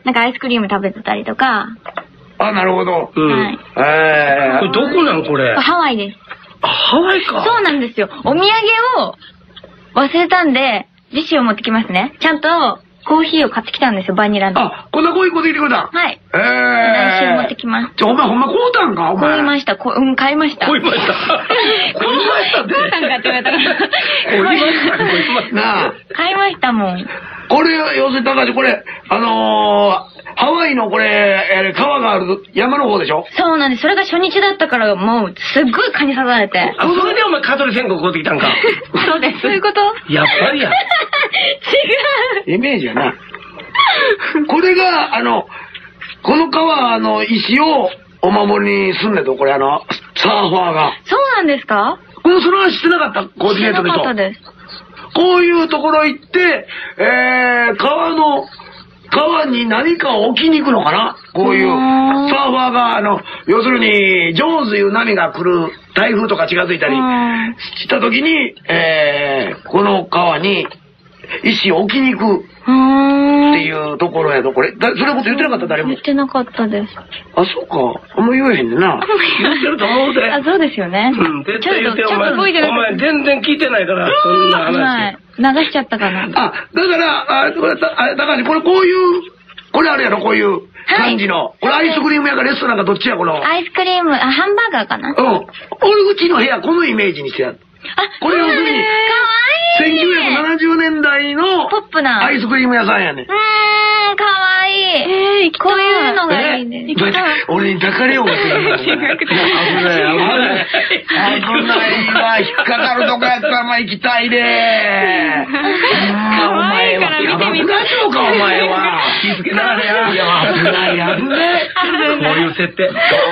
なんかアイスクリーム食べてたりとか。 なるほど。 はい。これどこなんこれ。 ハワイです。 ハワイか。 そうなんですよ。お土産を忘れたんで、自身を持ってきますね。ちゃんとコーヒーを買ってきたんですよ、バニラの。 こんなコーヒー買ってきてくれた。 はい。来週持ってきます。 お前ほんま買うたんかお前。 買いました。買いました。 買いました。買いましたって。 買うたんかって言われたから。 買いました。 なあ。 買いましたもん。 これ、要するに高橋、これ、ハワイのこれ、川がある山の方でしょ。 そうなんです。それが初日だったから、もう、すっごい蚊に刺されて。 それでお前蚊取り線香買うてきたんか。 そうです。 そういうことやっぱりや。 違う。 イメージやな。これが、この川、石をお守りにすんねんと、これサーファーが。 そうなんですか？ その話してなかったコーディネートでしょ。 してなかったです。 こういうところ行って、川に何かを置きに行くのかな、こういうサーファーが、要するに、ジョーズいう波が来る、台風とか近づいたりした時に、この川に石を置きに行くっていうところやと、これ、それこと言ってなかった誰も。 言ってなかったです。 そうか。あんま言えへんねんな。 言ってると思うで。 そうですよね。 絶対言って、お前全然聞いてないから、そんな話。 はい。流しちゃったかな。 だから、高橋、こういう、これあれやろ、こういう感じの。これアイスクリームやかレストランかどっちや、この。 アイスクリーム、ハンバーガーかな。 俺うちの部屋、このイメージにしてやる。これ要するに、1970年代のポップなアイスクリーム屋さんやねん。 かわいい。こういうのがいいね。 俺に抱かれようがするんだ。危ない。危ないわ。引っかかるとこやったら行きたいで。 かわいいから見てみたいのか、お前は。気づけながらや。いや、危ない、危ない。 こういう設定。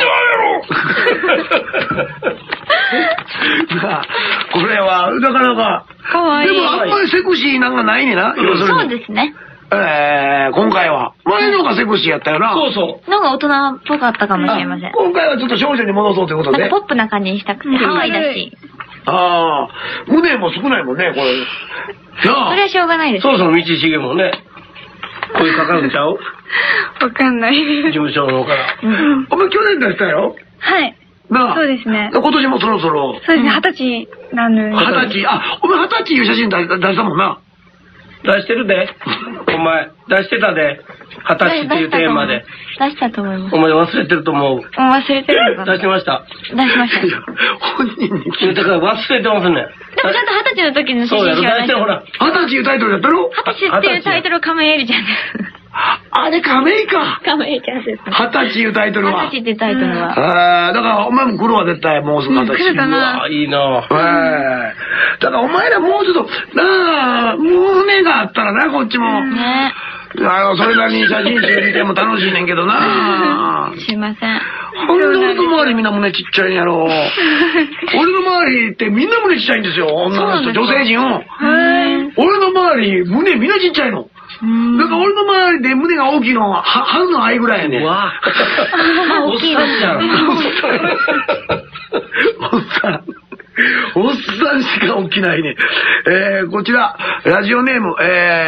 これは、なかなか。 かわいい。 でもあんまりセクシーなんかないねんな。 そうですね。 今回は。前のがセクシーやったよな。 そうそう。 なんか大人っぽかったかもしれません。 今回はちょっと少女に戻そうということで。 ポップな感じにしたくて、ハワイだし。 胸も少ないもんね、これ。 それはしょうがないです。 そうそう、道重もね。こういうかかるんちゃう？ わかんない。 事務所のから。 お前去年出したよ。 はい。そうですね。 今年もそろそろ。 そうですね、20歳なんで。 20歳。お前20歳いう写真出したもんな。 出してるで。お前、出してたで。 20歳っていうテーマで。 出したと思います。 お前忘れてると思う。 忘れてるのかな。 出しました。 出しました。 本人に聞いだから忘れてますね。 でもちゃんと20歳の時の写真知らない。 そうやろ、ほら。 20歳いうタイトルやったの？ 20歳っていうタイトル亀井絵里ちゃんです。 あれ亀井か。 亀井ちゃんです。 20歳いうタイトルは。 20歳っていうタイトルは。 だからお前も来るわ絶対、もうすぐ20歳。 来るかな。 いいな。 だからお前らもうちょっと、胸があったらな、こっちも。 ね。 それなりに写真集見ても楽しいねんけどな。 すいません。 ほんで俺の周りみんな胸ちっちゃいんやろ。俺の周りってみんな胸ちっちゃいんですよ、女の人、女性陣を。俺の周り、胸みんなちっちゃいの。だから俺の周りで胸が大きいのは、春の愛ぐらいやねん。 わぁ。おっさんじゃん。 おっさんしか起きないね。こちら、ラジオネーム、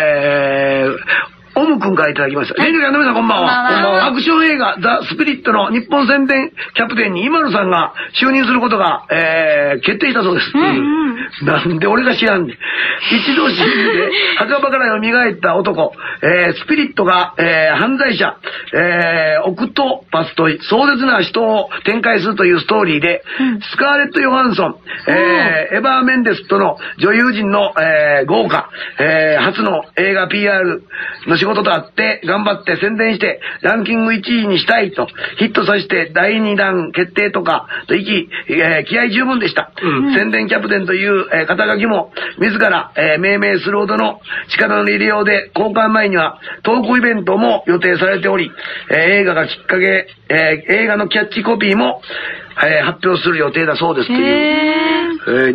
オム君からいただきました。レンジャーの皆さんこんばんは。アクション映画、ザ・スピリットの日本宣伝キャプテンに今野さんが就任することが、決定したそうです。なんで俺が知らんねん。一度死んで墓場から蘇った男、スピリットが、犯罪者、オクトパスと壮絶な人を展開するというストーリーで、スカーレット・ヨハンソン、エバー・メンデスとの女優陣の、豪華、初の映画 PR の仕事とあって頑張って宣伝してランキング1位にしたいとヒットさせて第2弾決定とかと気合十分でした。宣伝キャプテンという、肩書きも自ら、命名するほどの力の入れようで公開前にはトークイベントも予定されており、映画がきっかけ、映画のキャッチコピーも発表する予定だそうですという。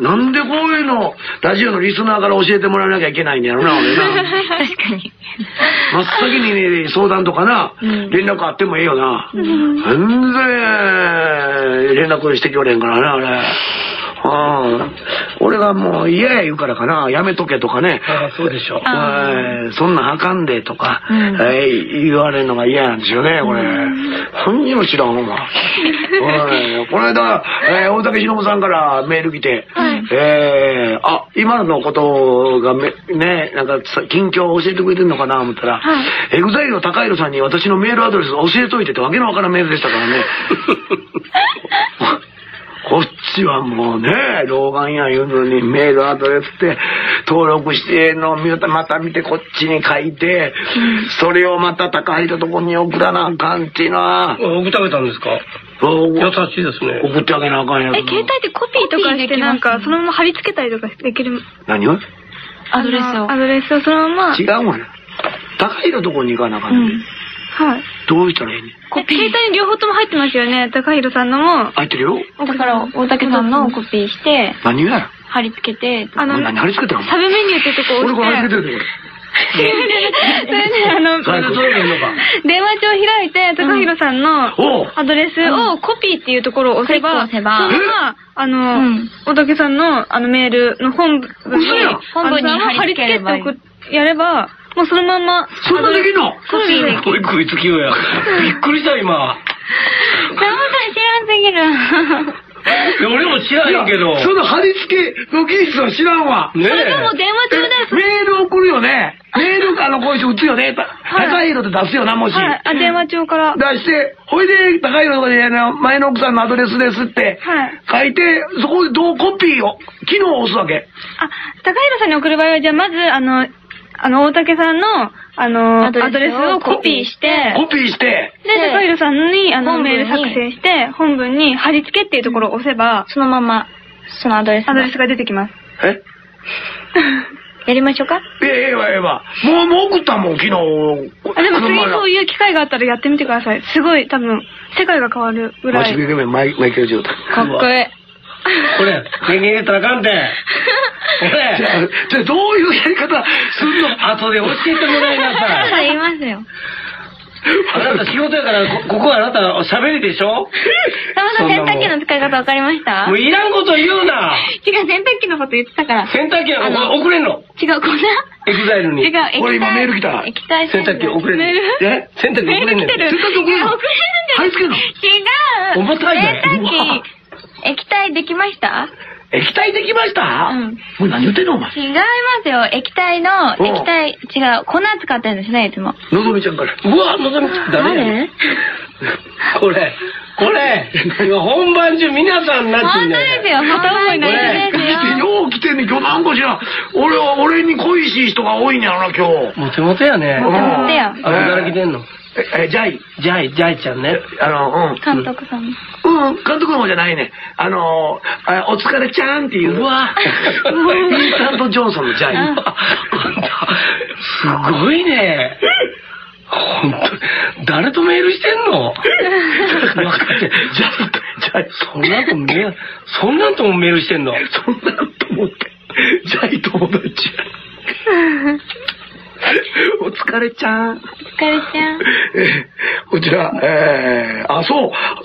なんでこういうのラジオのリスナーから教えてもらわなきゃいけないんだろうな、俺な。 確かに。 真っ先にね、相談とかな、連絡あってもええよな。全然連絡してきおれんからな、あれ。俺がもう嫌や言うからかな、やめとけとかね。 そうでしょ。 そんなんあかんでとか、言われるのが嫌なんですよね、これ。本人も知らんわ。この間、大竹しのぶさんからメール来て、今のことがね、なんか近況を教えてくれてるのかな思ったら、エグザイルの高弘さんに私のメールアドレス教えといてってわけのわからんメールでしたからね。こっちはもうね、老眼や言うのにメールアドレスって登録してのまた見てこっちに書いて、それをまた高弘のとこに送らなあかんっていうのは。 送ってあげたんですか？優しいですね。 送ってあげなあかんやつ。 携帯ってコピーとかしてなんかそのまま貼り付けたりとかできる？ 何を？ アドレスをそのまま。 違うわね。高弘のとこに行かなあかんね。 はい。 どうしたらいいね。 携帯に両方とも入ってますよね。高弘さんのも。 入ってるよ。 だから大竹さんのをコピーして。 何や？ 貼り付けて。 何貼り付けたの？ サブメニューってとこ押して。 俺これ貼り付けてるよ。 電話帳を開いて高弘さんのアドレスをコピーっていうところを押せば、そのまま大竹さんのメールの本文に貼り付けてやれば。もうそのまま。 そんなできんの？ これ食いつきよや。びっくりした今。 知らんすぎる。 俺も知らんけど。 その貼り付けの技術は知らんわ。 ねえ。それがもう電話帳です。 メール送るよね。メールこういう人打つよね。高弘って出すよな、もし。 電話帳から。 出して、ほいで高弘とかで前の奥さんのアドレスですって書いて、そこでコピーを、機能を押すわけ。 高弘さんに送る場合は、じゃあまず大竹さんの、アドレスをコピーして、で、高弘さんに、メール作成して、本文に貼り付けっていうところを押せば、 そのまま、そのアドレスが出てきます。 やりましょうか？ ええわ。もう送ったもん、昨日。 でも次そういう機会があったらやってみてください。すごい、多分、世界が変わるぐらい。 マイケル・ジョーダン。 かっこいい。 これ、電源入れたらあかんて。 じゃあどういうやり方するの？ 後で教えてもらいなさい。 言いますよ。 あなた仕事やから、ここはあなた喋りでしょ？ 洗濯機の使い方わかりました？ もういらんこと言うな。 違う、洗濯機のこと言ってたから。 洗濯機は送れんの？ 違う、こんな？ エグザイルに。 違う、 これ今メール来た。 液体洗濯機送れんの？洗濯機送れんの？ 洗濯機送れるんじゃ貼り付けるの？ 違う。 重たいね。 洗濯機、液体できました？ 液体できました？もう何言ってんのお前。 違いますよ。液体、違う。粉使ってるんですね、いつも。 のぞみちゃんから。 うわ、のぞみちゃん誰？これ、本番中皆さんなってんね。 本当ですよ、本当に大事ですよ。 よう来てんね、今日なんかしら。俺に恋しい人が多いんやろな、今日。 モテモテやね。 モテモテや。 誰来てんの？ ジャイちゃんね。 監督さん。 監督の方じゃないね。お疲れちゃんっていう。うわインスタントジョンソンのジャイ。 すごいね。本当誰とメールしてんの？ ジャイ。 そんなんともメールしてんの？ そんなんともって。ジャイ友達。お疲れちゃん。 お疲れちゃん。 こちら、そう。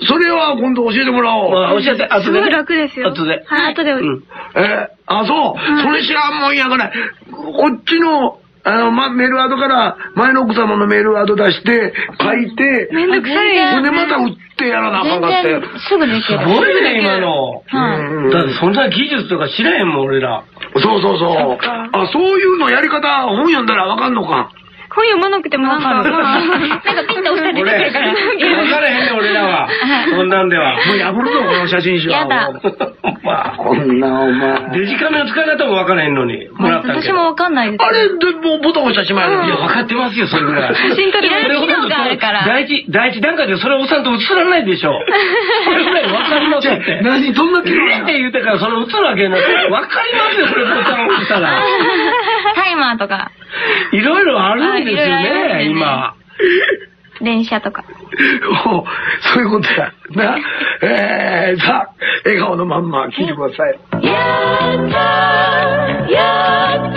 それは今度教えてもらおう。 教えて、後で。 すごい楽ですよ。 後で。 はい、後で。 そう。それ知らんもんやから、こっちの、メールアドから、前の奥様のメールアド出して、書いて、 めんどくさい。 ほんでまた売ってやらなあかんかって。 すぐできる。 すごいね、今の。だってそんな技術とか知らへんもん、俺ら。 そう。そういうのやり方、本読んだらわかんのか。 本読まなくてもなんか、 なんかピンと押して出てくるから。 わからへんね、俺らは。そんなんでは。 もう破るぞ、この写真集は。 やだ。 こんなお前。 デジカメの使い方もわからへんのに。 私もわかんないです。 あれ、でもボタン押したしまい。 いや、わかってますよ、それぐらい。 写真撮る機能があるから。 第一段階でそれ押さんと映らないでしょ。それぐらいわかりますって。 何どんな機能って言うてからその映るわけない。わかりますよ、それボタン押したら。 タイマーとか。 いろいろあるんですよね、今。 電車とか。 そういうことや。な。さあ、笑顔のまんま聞いてください。やったーやった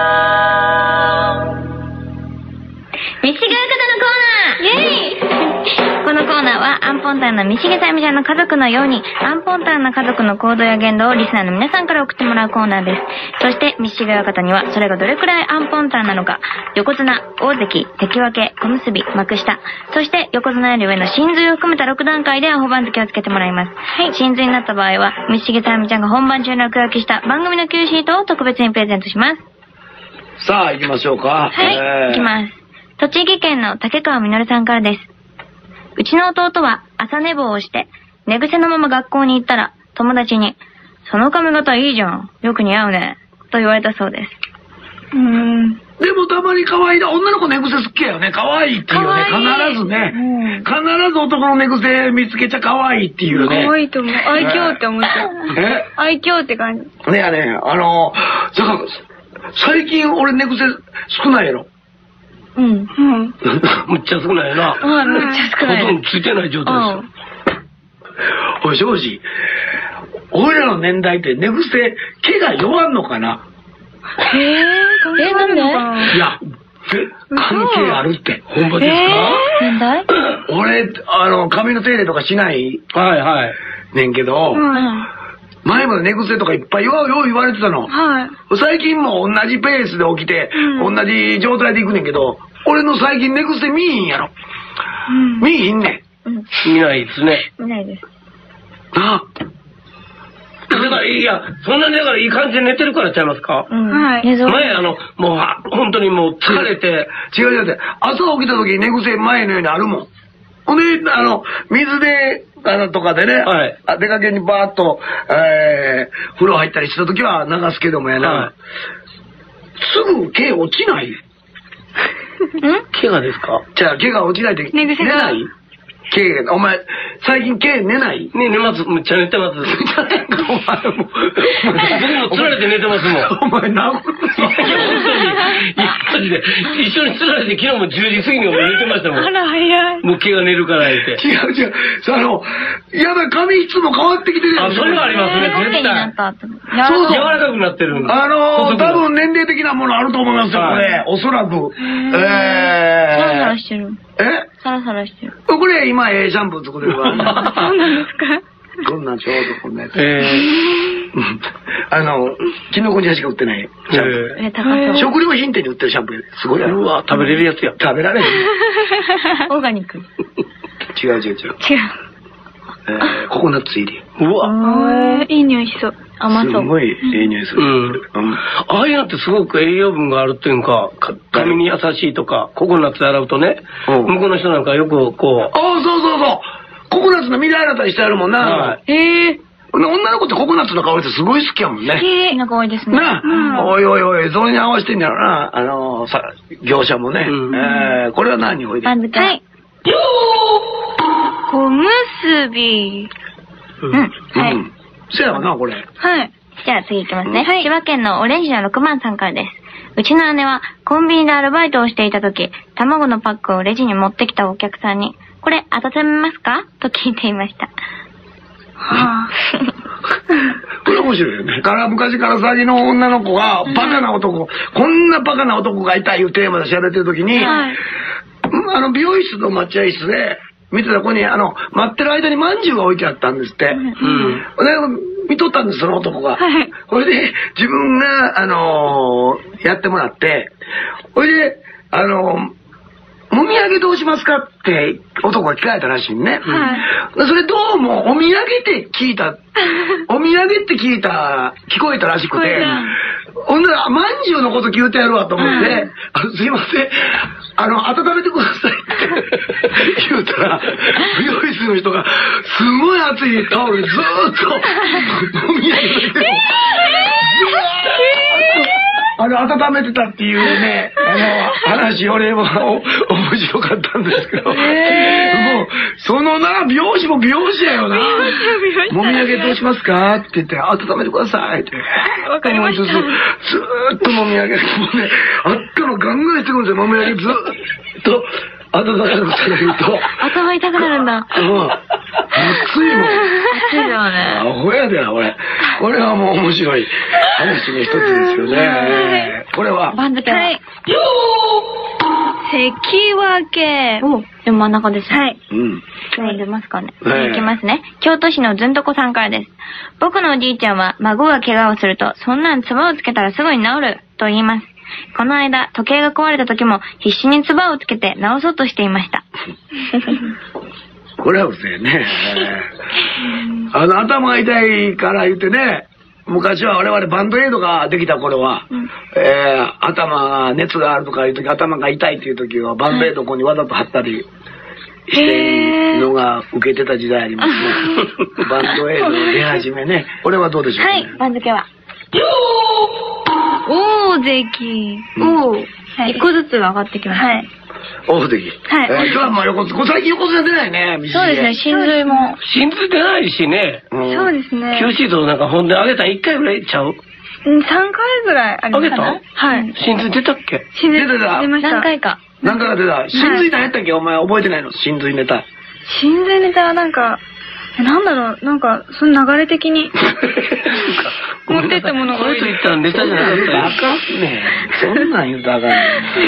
ー道がゆかたのコーナーイェイこのコーナーはアンポンタンの道毛さゆみちゃんの家族のようにアンポンタンの家族の行動や言動をリスナーの皆さんから送ってもらうコーナーです。そして道毛親方にはそれがどれくらいアンポンタンなのか横綱、大関、関脇、小結、幕下そして横綱より上の真髄を含めた6段階でアホ番付をつけてもらいます。真髄になった場合は道毛さゆみちゃんが本番中に落書きした番組の Q シートを特別にプレゼントします。 さあ行きましょうか。 行きます。栃木県の竹川みのるさんからです。うちの弟は朝寝坊をして寝癖のまま学校に行ったら友達にその髪型いいじゃんよく似合うねと言われたそうです。 でもたまに可愛いな女の子寝癖好きやよね。可愛いっていうね。必ずね、必ず男の寝癖見つけちゃ可愛いっていうね。 可愛いと思う。愛嬌って思っちゃう。愛嬌って感じ。 ねやね、だから最近俺寝癖少ないやろ。 むっちゃ少ないな。 むっちゃ少ない。 ほとんどついてない状態ですよ。 おい、庄司。俺らの年代って寝癖、毛が弱んのかな？ なんで？ いや、関係あるって。ほんまですか？ 年代？ 俺、髪の手入れとかしないねんけど、前まで寝癖とかいっぱいよう言われてたの。最近も同じペースで起きて、同じ状態で行くねんけど、俺の最近寝癖見いひんやろ。見いひんねん。 見ないですね。 見ないです。 なあ。 だから、いや、そんなにだからいい感じで寝てるからちゃいますか？ はい。 前、もう、本当にもう疲れて。 違う。朝起きた時に寝癖前のようにあるもん。ほんで、水で、とかでね、出かけにバーッと、風呂入ったりした時は流すけどもやな。すぐ毛落ちない？ 毛がですか？ じゃあ毛が落ちないと寝ない？毛が、お前、最近毛寝ない？ ね、寝ます。むっちゃ寝てます。お前も。僕も釣られて寝てますもん。 お前な、 本当に。いや、マジで。一緒に釣られて昨日も10時過ぎに寝てましたもん。 あら、早い。 もう毛が寝るから言って。 違う。やばい、髪質も変わってきてるやん。 それはありますね、絶対。 そう柔らかくなってる。 多分年齢的なものあると思いますよ、これ。おそらく。 サラサラしてる。サラサラしてる。 これ今シャンプー作ってるわ。 そうなんですか？ こんなんちょうどこんなやつ。キノコにしか売ってないシャンプー。食料品店に売ってるシャンプー。すごいやろ。 うわ、食べれるやつや。 食べられる。 オーガニック。 違う。ココナッツ入り。 うわ。 いい匂いしそう。 甘そう。 すごいいい匂いする。 ああいうのってすごく栄養分があるっていうか、髪に優しいとか、ココナッツで洗うとね、向こうの人なんかよくこう。 ああ、そうそうそう。ココナッツの実で洗ったりしてあるもんな。女の子ってココナッツの香りってすごい好きやもんね。 なんか多いですね。 なあ、おいおいおい、それに合わせてんだろうな、業者もね。これは何おいで。 番付。はい。小結び。 はい。せやわな、これ。 はい。じゃあ次行きますね。千葉県のオレンジの6番さんからです。うちの姉はコンビニでアルバイトをしていた時、卵のパックをレジに持ってきたお客さんに、これ温めますかと聞いていました。はぁ。 これ面白いよね。昔から先の女の子が、バカな男、こんなバカな男がいたいうテーマで喋ってる時に、美容室と待合室で、見てた子に、待ってる間に饅頭が置いてあったんですって。見とったんです、その男が。それで、自分が、やってもらって、それで、お土産どうしますかって男が聞かれたらしいね。それどうもお土産って聞こえたらしくて、ほんなら、まんじゅうのこと聞いてやるわと思って、すいません、温めてくださいって言うたら、美容室の人が、すごい熱いタオルずーっと、飲み上げて温めてたっていうね、話、俺も面白かったんですけど、もう、そのな、美容師も美容師やよな。もみあげどうしますかって言って、温めてくださいって。 わかりました。 ずーっともみあげ、もうね、あったのガンガンしてくるんですよ、もみあげずーっと。温かくされると。 頭痛くなるんだ。 熱いもん。 熱いよね。 アホやでな、これ。これはもう面白い話の一つですよね。これは。 番付は。はい。 関脇。 でも真ん中です。 はい。 出ますかね。いきますね。京都市のずんとこさんからです。僕のおじいちゃんは孫が怪我をすると、そんなん唾をつけたらすぐに治ると言います。この間、時計が壊れた時も必死に唾をつけて直そうとしていました。 これはうせえね。頭が痛いから言ってね、昔は我々バンドエイドができた頃は、頭が熱があるとかいう時、頭が痛いっていう時はバンドエイドここにわざと貼ったりしてるのが受けてた時代ありますね。バンドエイドの出始めね。これはどうでしょうかね。 はい、番付は。 大関。 一個ずつ上がってきます。はい。 大関。はい。今日はもう横綱、最近横綱出ないね、 そうですね、真髄も。 真髄出ないしね。 そうですね。 Qシートなんかほんで上げたら1回ぐらいちゃう 3回ぐらいありました。 上げた？はい。真髄出たっけ？ 真髄出た。 何回か。 何回か出た。真髄何やったっけお前覚えてないの？真髄ネタ。 真髄ネタはなんか、なんだろう、なんか、その流れ的に持ってったものが多い。 そう言ったらネタじゃなかったよ。 あかんねん。そんなん言うとあかんね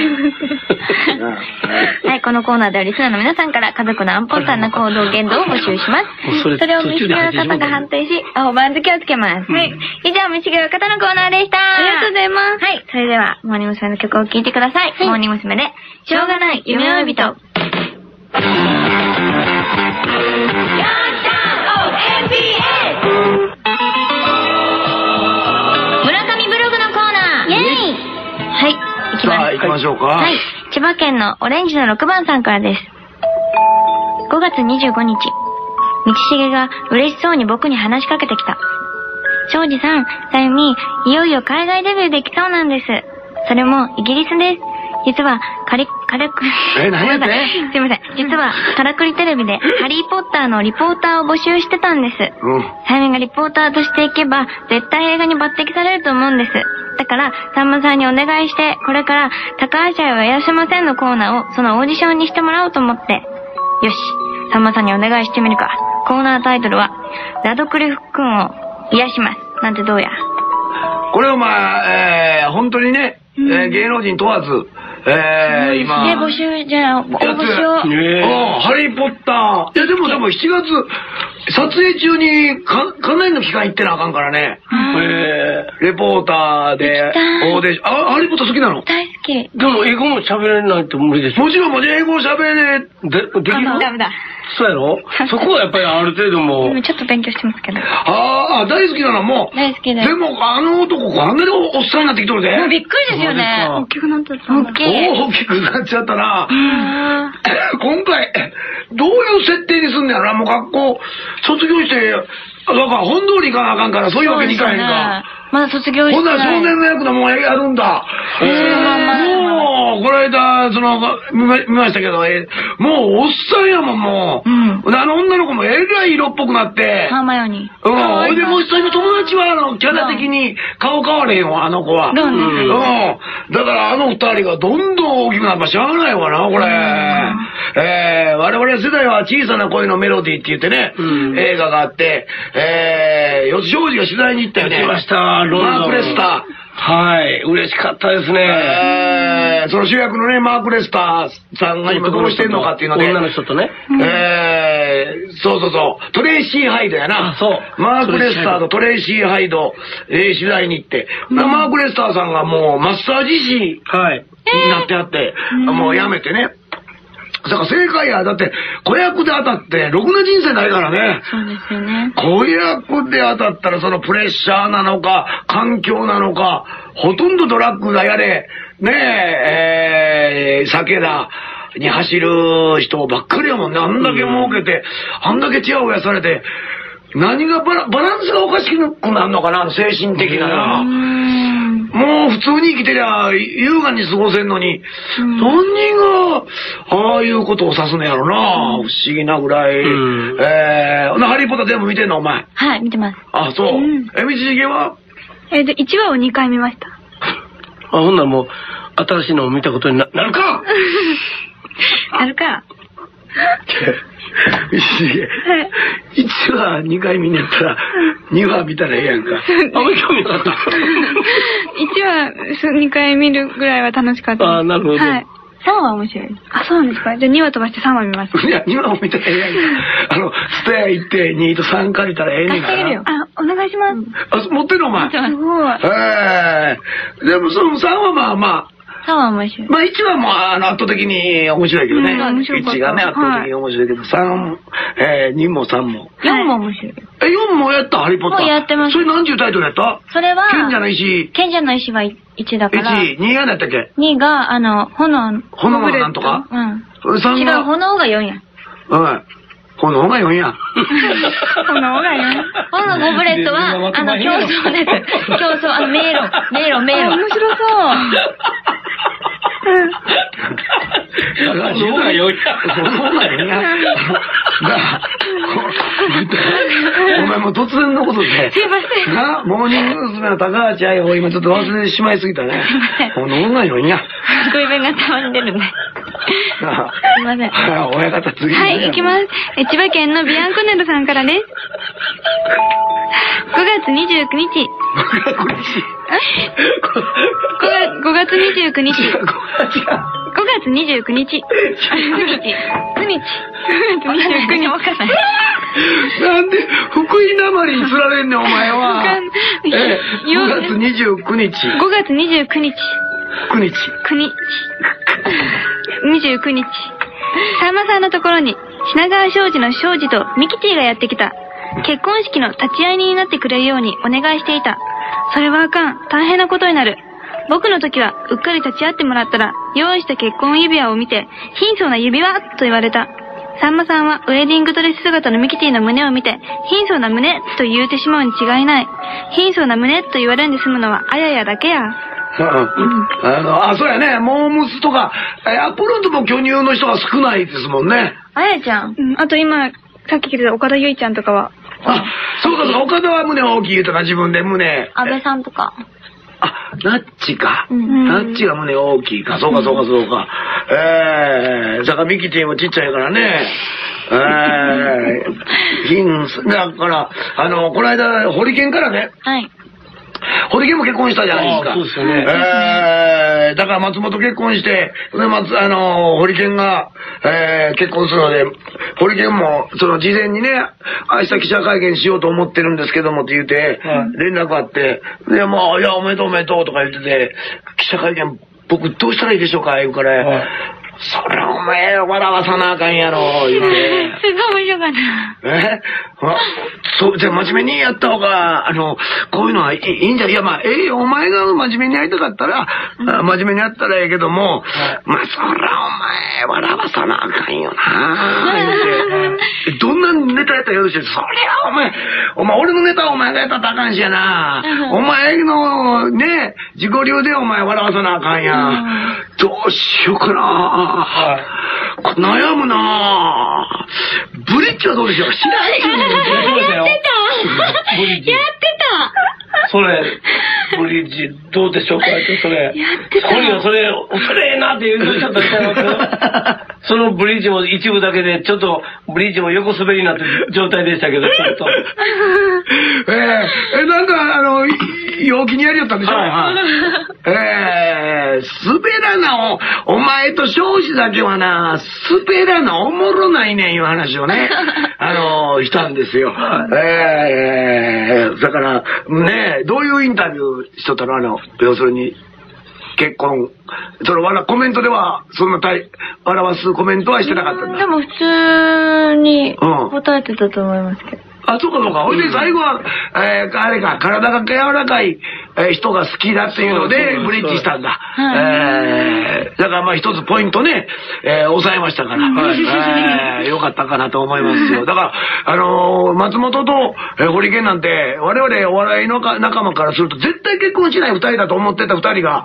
ん。はい、このコーナーではリスナーの皆さんから家族のアンポンタンな行動言動を募集します。それを見つけた方が判定し、青番付をつけます。はい。以上、見つけた方のコーナーでした。 ありがとうございます。 はい、それでは、モーニング娘。の曲を聴いてください。モーニング娘。で、しょうがない夢追い人。 行きましょうか。 はい。千葉県のオレンジの6番さんからです。5月25日、道重が嬉しそうに僕に話しかけてきた。庄司さん、さゆみ、いよいよ海外デビューできそうなんです。それもイギリスです。実は、 何やってすいません。実は、からくりテレビで、ハリーポッターのリポーターを募集してたんです。さゆみがリポーターとしていけば、絶対映画に抜擢されると思うんです。だから、さんまさんにお願いして、これから、高橋愛はいらっしゃいませんのコーナーを、そのオーディションにしてもらおうと思って。よし、さんまさんにお願いしてみるか。コーナータイトルは、ラドクリフ君を癒します。なんてどうや。 これはまあ、本当にね、芸能人問わず、今。 募集、じゃあ、応募しよう。 ハリーポッター。いや、でも7月、撮影中にかなりの期間行ってなあかんからね。レポーターで、ハリーポッター好きなの？ 大好き。 でも英語も喋れないと無理でしょ？ もちろん、英語喋れ、できる？ ダメだ。 そうやろ？そこはやっぱりある程度もう。 ちょっと勉強してますけど。 ああ、大好きなのもう。 大好きです。 でも、あの男、あんなにおっさんになってきとるで。 もうびっくりですよね。 大きくなっちゃった。 大きくなっちゃったな。今回、どういう設定にすんねやろな。もう学校、卒業して、だから本通り行かなあかんから、そういうわけにいかへんか。 まだ卒業してない。 ほんなら少年の役でもうやるんだ。もう、この間、見ましたけど、もうおっさんやもん、もう。あの女の子もえらい色っぽくなって。 ハーマヨニー。 ほいで、もう一人の友達は、キャラ的に顔変われへんわ、あの子は。だからあの二人がどんどん大きくなったらしゃあないわな、これ。我々世代は小さな恋のメロディーって言ってね、映画があって、四つ庄司が取材に行ったよね。 行きました、 マーク・レスター。 はい、嬉しかったですね。 その主役のね、マーク・レスターさんが今どうしてんのかっていうので。 女の人とね。 そうそうそう。トレイシー・ハイドやな。 そう。 マーク・レスターとトレイシー・ハイド、取材に行って、マーク・レスターさんがもうマッサージ師になってあって、もうやめてね。だから正解や。だって、子役で当たって、ろくな人生ないからね。 そうですよね。 子役で当たったら、そのプレッシャーなのか、環境なのか、ほとんどドラッグがやれ、ねえ、酒だ、に走る人ばっかりやもんね。あんだけ儲けて、あんだけチヤホヤされて、何がバランスがおかしくなるのかな、精神的な。もう普通に生きてりゃ優雅に過ごせんのに、何がああいうことを指すのやろな。不思議なぐらい。ハリーポッター全部見てんのお前。 はい、見てます。 あ、そう。道重はで、1話を2回見ました。 ほんならもう、新しいのを見たことになるかなるか 1話2回見に行ったら2話見たらええやんか。 あんまり興味なかった。 1話2回見るぐらいは楽しかった。 ああ、なるほど。 はい。3話面白い。あ、そうなんですか。じゃあ2話飛ばして3話見ます。 いや、2話も見たらええやんか。ステア行って2と3借りたらええねんから。 あ、お願いします。 あ、持ってるのお前。 すごい。 でもその3話まあまあ。 3話面白い。 まあ1話も圧倒的に面白いけどね。1がね、圧倒的に面白いけど、2も3も。 4も面白い。 4もやったハリーポッター。 もうやってます。 それ何ていうタイトルやった？ それは、 賢者の石。 賢者の石は1だから。 1、2が何やったっけ？ 2が、炎がなんとか？ うん。違う、炎が4や。 炎が4や。 炎が4。 炎ゴブレットは、競争です。競争、迷路。 面白そう。 炎が4や。 お前もう突然のことで。 すいません。 な、モーニング娘。の高橋愛を今ちょっと忘れてしまいすぎたね。炎が4や。 ご意見がたまに出るね。すいません。 親方次。 はい、行きます。千葉県のビアンコネルさんからです。5月29日。5月29日。5月29日。 なんで、福井なまりに釣られんねん、お前は。5月29日。 5月29日。29日。さんまさんのところに、品川庄司の庄司とミキティがやってきた。結婚式の立ち会い人になってくれるようにお願いしていた。それはあかん。大変なことになる。僕の時はうっかり立ち会ってもらったら、用意した結婚指輪を見て、貧相な指輪と言われた。さんまさんはウェディングドレス姿のミキティの胸を見て、貧相な胸と言うてしまうに違いない。貧相な胸と言われんで済むのはあややだけや。 そうやね。モームスとか、アップルントも巨乳の人が少ないですもんね。 あやちゃん。 あと今、さっき聞いた岡田結実ちゃんとかは。 そうか、岡田は胸大きいとか自分で胸。 安倍さんとか。 ナッチか。ナッチが胸大きいか。そうか。だからミキティもちっちゃいからね。だから、この間、ホリケンからね。 はい。 ホリケンも結婚したじゃないですか。 そうですよね。 だから松本結婚して、ホリケンが、結婚するので、ホリケンも、事前にね、明日記者会見しようと思ってるんですけどもって言って、連絡あって、で、いや、おめでとうとか言ってて、記者会見、僕どうしたらいいでしょうか言うから、それお前笑わさなあかんやろ、言うて。 すご面白かった。 そう、じゃあ真面目にやった方が、こういうのはいいんじゃ、いや、まあ、お前が真面目にやりたかったら、真面目にやったらええけども、まあ、そらお前、笑わさなあかんよな言うて、どんなネタやったらよろしい。それはお前、俺のネタはお前がやったらあかんしやな。お前の、ね、自己流でお前笑わさなあかんやん。どうしようかな悩むなブリッジはどうでしょう。知らないよ。 やってたそれ、ブリッジ、どうでしょうかそれ。本人はそれええなって言うちゃったみたいな。そのブリッジも一部だけで、ちょっと、ブリッジも横滑りになった状態でしたけど、ちょっと。 なんか、陽気にやりよったんでしょ。滑らなお前と少子だけはな、滑らなおもろないねんいう話をね、したんですよ。だから、ね、どういうインタビューしとったの要するに、結婚。コメントでは、そんな笑わすコメントはしてなかったんだ。 でも普通に答えてたと思いますけど。 そうかそうか。ほいで最後は、あれか、体が柔らかい人が好きだっていうので、ブリッジしたんだ。だからまあ一つポイントね、抑えましたから。よかったかなと思いますよ。だから、松本と堀健なんて、我々お笑いの仲間からすると絶対結婚しない二人だと思ってた二人が、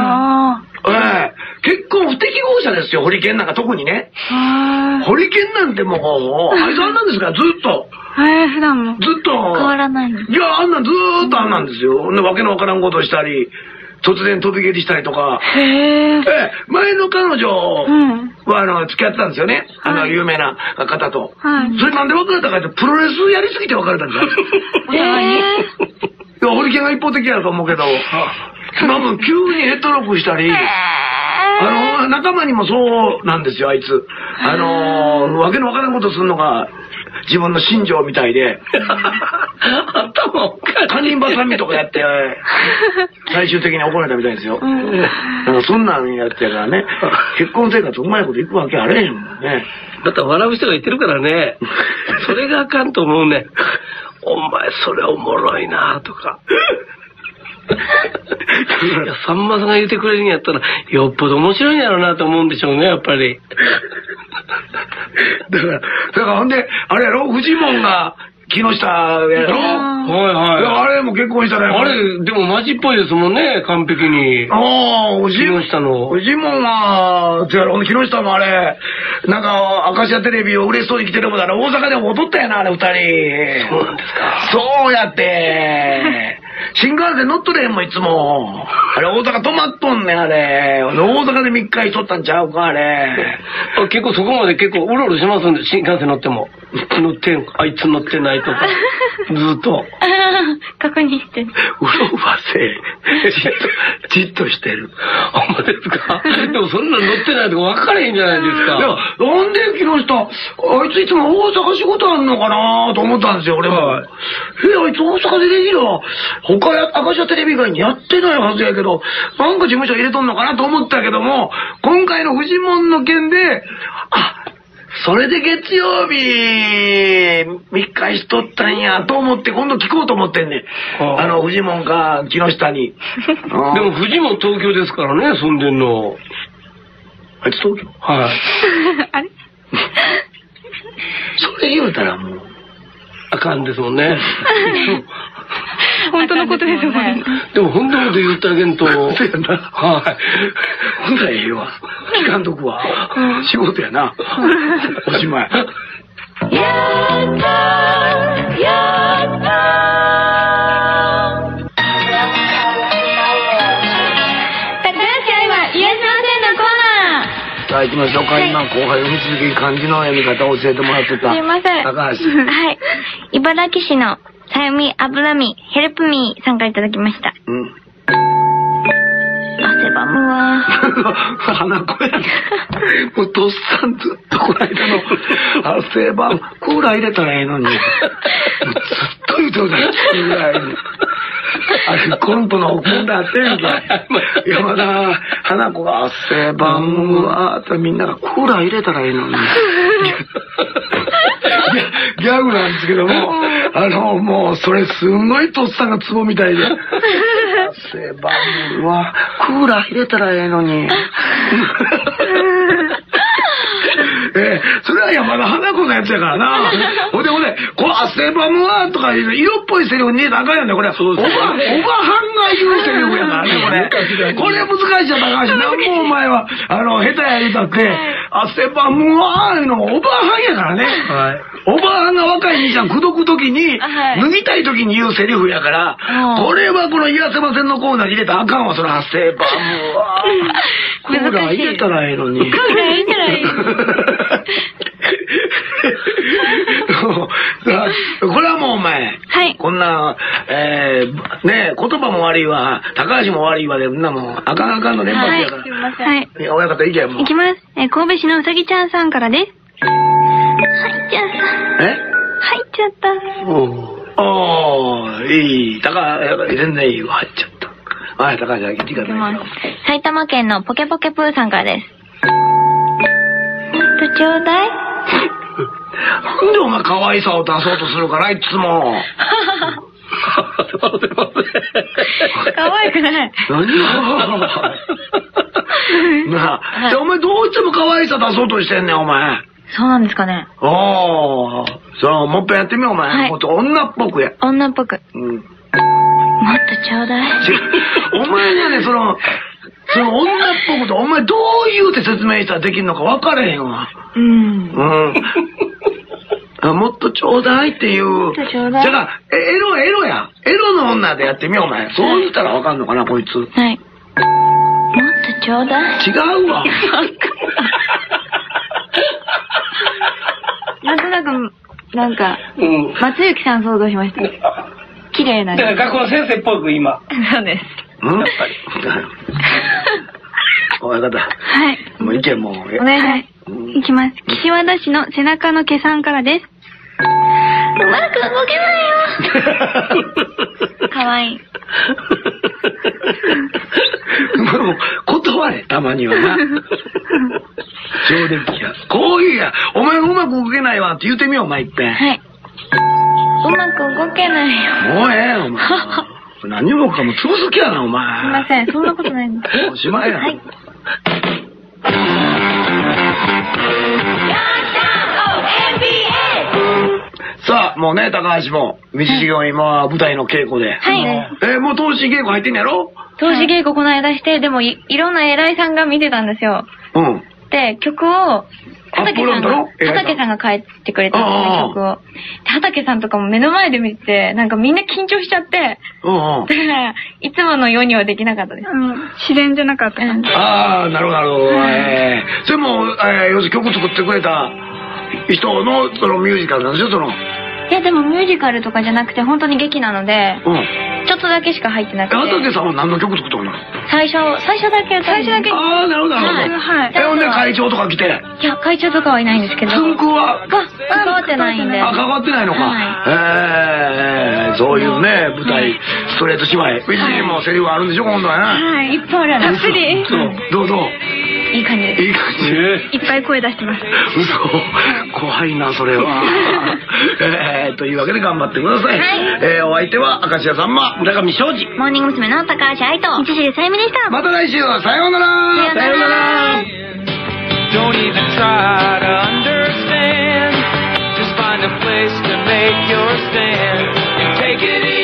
結婚不適合者ですよ、堀健なんか特にね。堀健なんてもう、あいつあんなんですから、ずっと。 普段も。 ずっと。 変わらないの。 いや、あんなんずーっとあんなんですよ。わけのわからんことしたり、突然飛び蹴りしたりとか。前の彼女は、付き合ってたんですよね。有名な方と。それなんで別れたかって、プロレスやりすぎて別れたんじゃん。いや、堀健が一方的やと思うけど、多分急にヘッドロックしたり、仲間にもそうなんですよ、あいつ。わけのわからんことするのが、自分の信条みたいで、他人ばさみとかやって、最終的に怒られたみたいですよ。なんかそんなんやってやからね、結婚生活うまいこといくわけあれへんもんね。 だって笑う人が言ってるからね、それがあかんと思うね。お前それおもろいなとか。いや、さんまさんが言ってくれるんやったら、よっぽど面白いんやろうなと思うんでしょうね、やっぱり。 だからほんで、あれやろ、フジモンが木下やろ。あれも結婚したね。 あれ、でもマジっぽいですもんね、完璧に。木下の。 フジモンは、木下もあれ、なんか、明石家テレビを嬉しそうに来てるもんだら、大阪でも踊ったやな、あれ二人。 そうなんですか。 そうやって。新幹線乗っとれへんもん、いつも。あれ、大阪止まっとんねん、あれ。大阪で3日しとったんちゃうか、あれ。 結構そこまで結構うろうろしますんで、新幹線乗っても。乗ってん、あいつ乗ってないとか。ずっと。 確認してる。 うろばせ。じっとしてる。 ほんまですか？でもそんな乗ってないとか分からへんじゃないですか。 いや、なんで木下、あいついつも大阪仕事あんのかなと思ったんですよ、俺も。あいつ大阪でできるわ。他明石家テレビ以外にやってないはずやけど、なんか事務所入れとんのかなと思ったけども、今回のフジモンの件で、それで月曜日、3日しとったんや、と思って、今度聞こうと思ってんね。フジモンか、木下に。 でも、フジモン東京ですからね、住んでんの。 あいつ東京？ はい。 あれそれ言うたらもう、 あかんですもんね。 本当のことですもんね。 でも本当のこと言ってあげんと。 そうやな。はい。ほんならええわ。聞かんとくわ。仕事やな。おしまい。やったーやったー。さあ行きましょうか。今後輩を引き続き漢字の読み方を教えてもらってた。 すいません。 高橋。 はい。茨城市のさゆみあぶらみヘルプミー参加いただきました。汗ばむわ。 鼻声やね。もうとっさんずっとこの間の汗ばむ。クーラー入れたらええのに。ずっと言うてください。ぐらいに。あれ、コントの問題あってんか。山田花子が汗ばむわってみんながクーラー入れたらええのに。 ギャグなんですけども、もう、それすんごいとっさがツボみたいで。汗ばむわ。クーラー入れたらええのに。それは山田花子のやつやからな。ほんで、これ汗ばむわとかいう色っぽいセリフに言えたらあかんやんね、これ。おばはんが言うセリフやからね、これ。これ難しいや高橋。なんもお前は、下手や言うたって、汗ばむわーいうのもおばはんやからね。おばはんが若い兄ちゃん口説くときに、脱ぎたいときに言うセリフやから、これはこの言わせませんのコーナーに入れたらあかんわ、その汗ばむわー。クーラー入れたらええのに。 クーラー入れたらええのに。 これはもうお前、こんな、ねえ、言葉も悪いわ、高橋も悪いわで、みんなもう、あかんの連発やから。 はい。 親方いけよ、もう。 いきます。神戸市のうさぎちゃんさんからです。入っちゃった。入っちゃった。 いい。全然いいわ、入っちゃった。はい、高橋さん、聞いてください。 埼玉県のポケポケプーさんからです。もっとちょうだい。 なんでお前可愛さを出そうとするからいつも。 可愛くない。 何がなあ、お前どうしても可愛さ出そうとしてんねん、お前。 そうなんですかね。 もっぺんやってみよう、お前。もっと女っぽくや。 女っぽく。もっとちょうだい。 お前がね、その女っぽくと、お前どう言うて説明したらできるのか分からへんわ。もっとちょうだいっていう。じゃあ、エロや。エロの女でやってみよう、お前。そう言ったら分かんのかな、こいつ。はい。もっとちょうだい。 違うわ。 なんとなく、なんか、松雪さん想像しました。綺麗な。 だから学校の先生っぽく今。 そうです。 やっぱり。親方。 はい。 もう意見も。 お願いします。いきます。岸和田市の背中の毛さんからです。うまく動けないよ。かわいい。 断れ、たまにはな。上出来や。こういうや。お前うまく動けないわって言ってみよう、お前いっぺん。 はい。うまく動けないよ。 もうええ、お前。何もかも潰す気やな、お前。 すいません、そんなことないんです。 おしまいや。はい。さあ、もうね、高橋も、道重は今、舞台の稽古で。 はい。 もう投資稽古入ってんのやろ？ 投資稽古この間して、でもいろんな偉いさんが見てたんですよ。で、曲を、畑さんが帰ってくれたんですね、曲を。畑さんとかも目の前で見て、なんかみんな緊張しちゃって、だから、いつものようにはできなかったです。 自然じゃなかった。 なるほど。それも、要するに曲作ってくれた人の、そのミュージカルなんでしょ、その。 いや、でもミュージカルとかじゃなくて、本当に劇なので、ちょっとだけしか入ってなくて。 畑さんは何の曲作ったの？ 最初だけ。 なるほど。 はい。 ほんで会長とか来て。 いや、会長とかはいないんですけど。 つんくは関わってないんで。 関わってないのか。そういうね、舞台、ストレート芝居。うちにもセリフあるんでしょ、今度はな。 はい、いっぱいある。たっぷり。 どうぞ。 いい感じです。 いい感じ。 いっぱい声出してます。 嘘。怖いな、それは。というわけで頑張ってください。お相手は、明石家さんま、村上庄司。 モーニング娘。の高橋愛と、道重さゆみでした。 また来週、さようなら。 さようなら。 Don't even try to understand. Just find a place to make your stand and take it easy.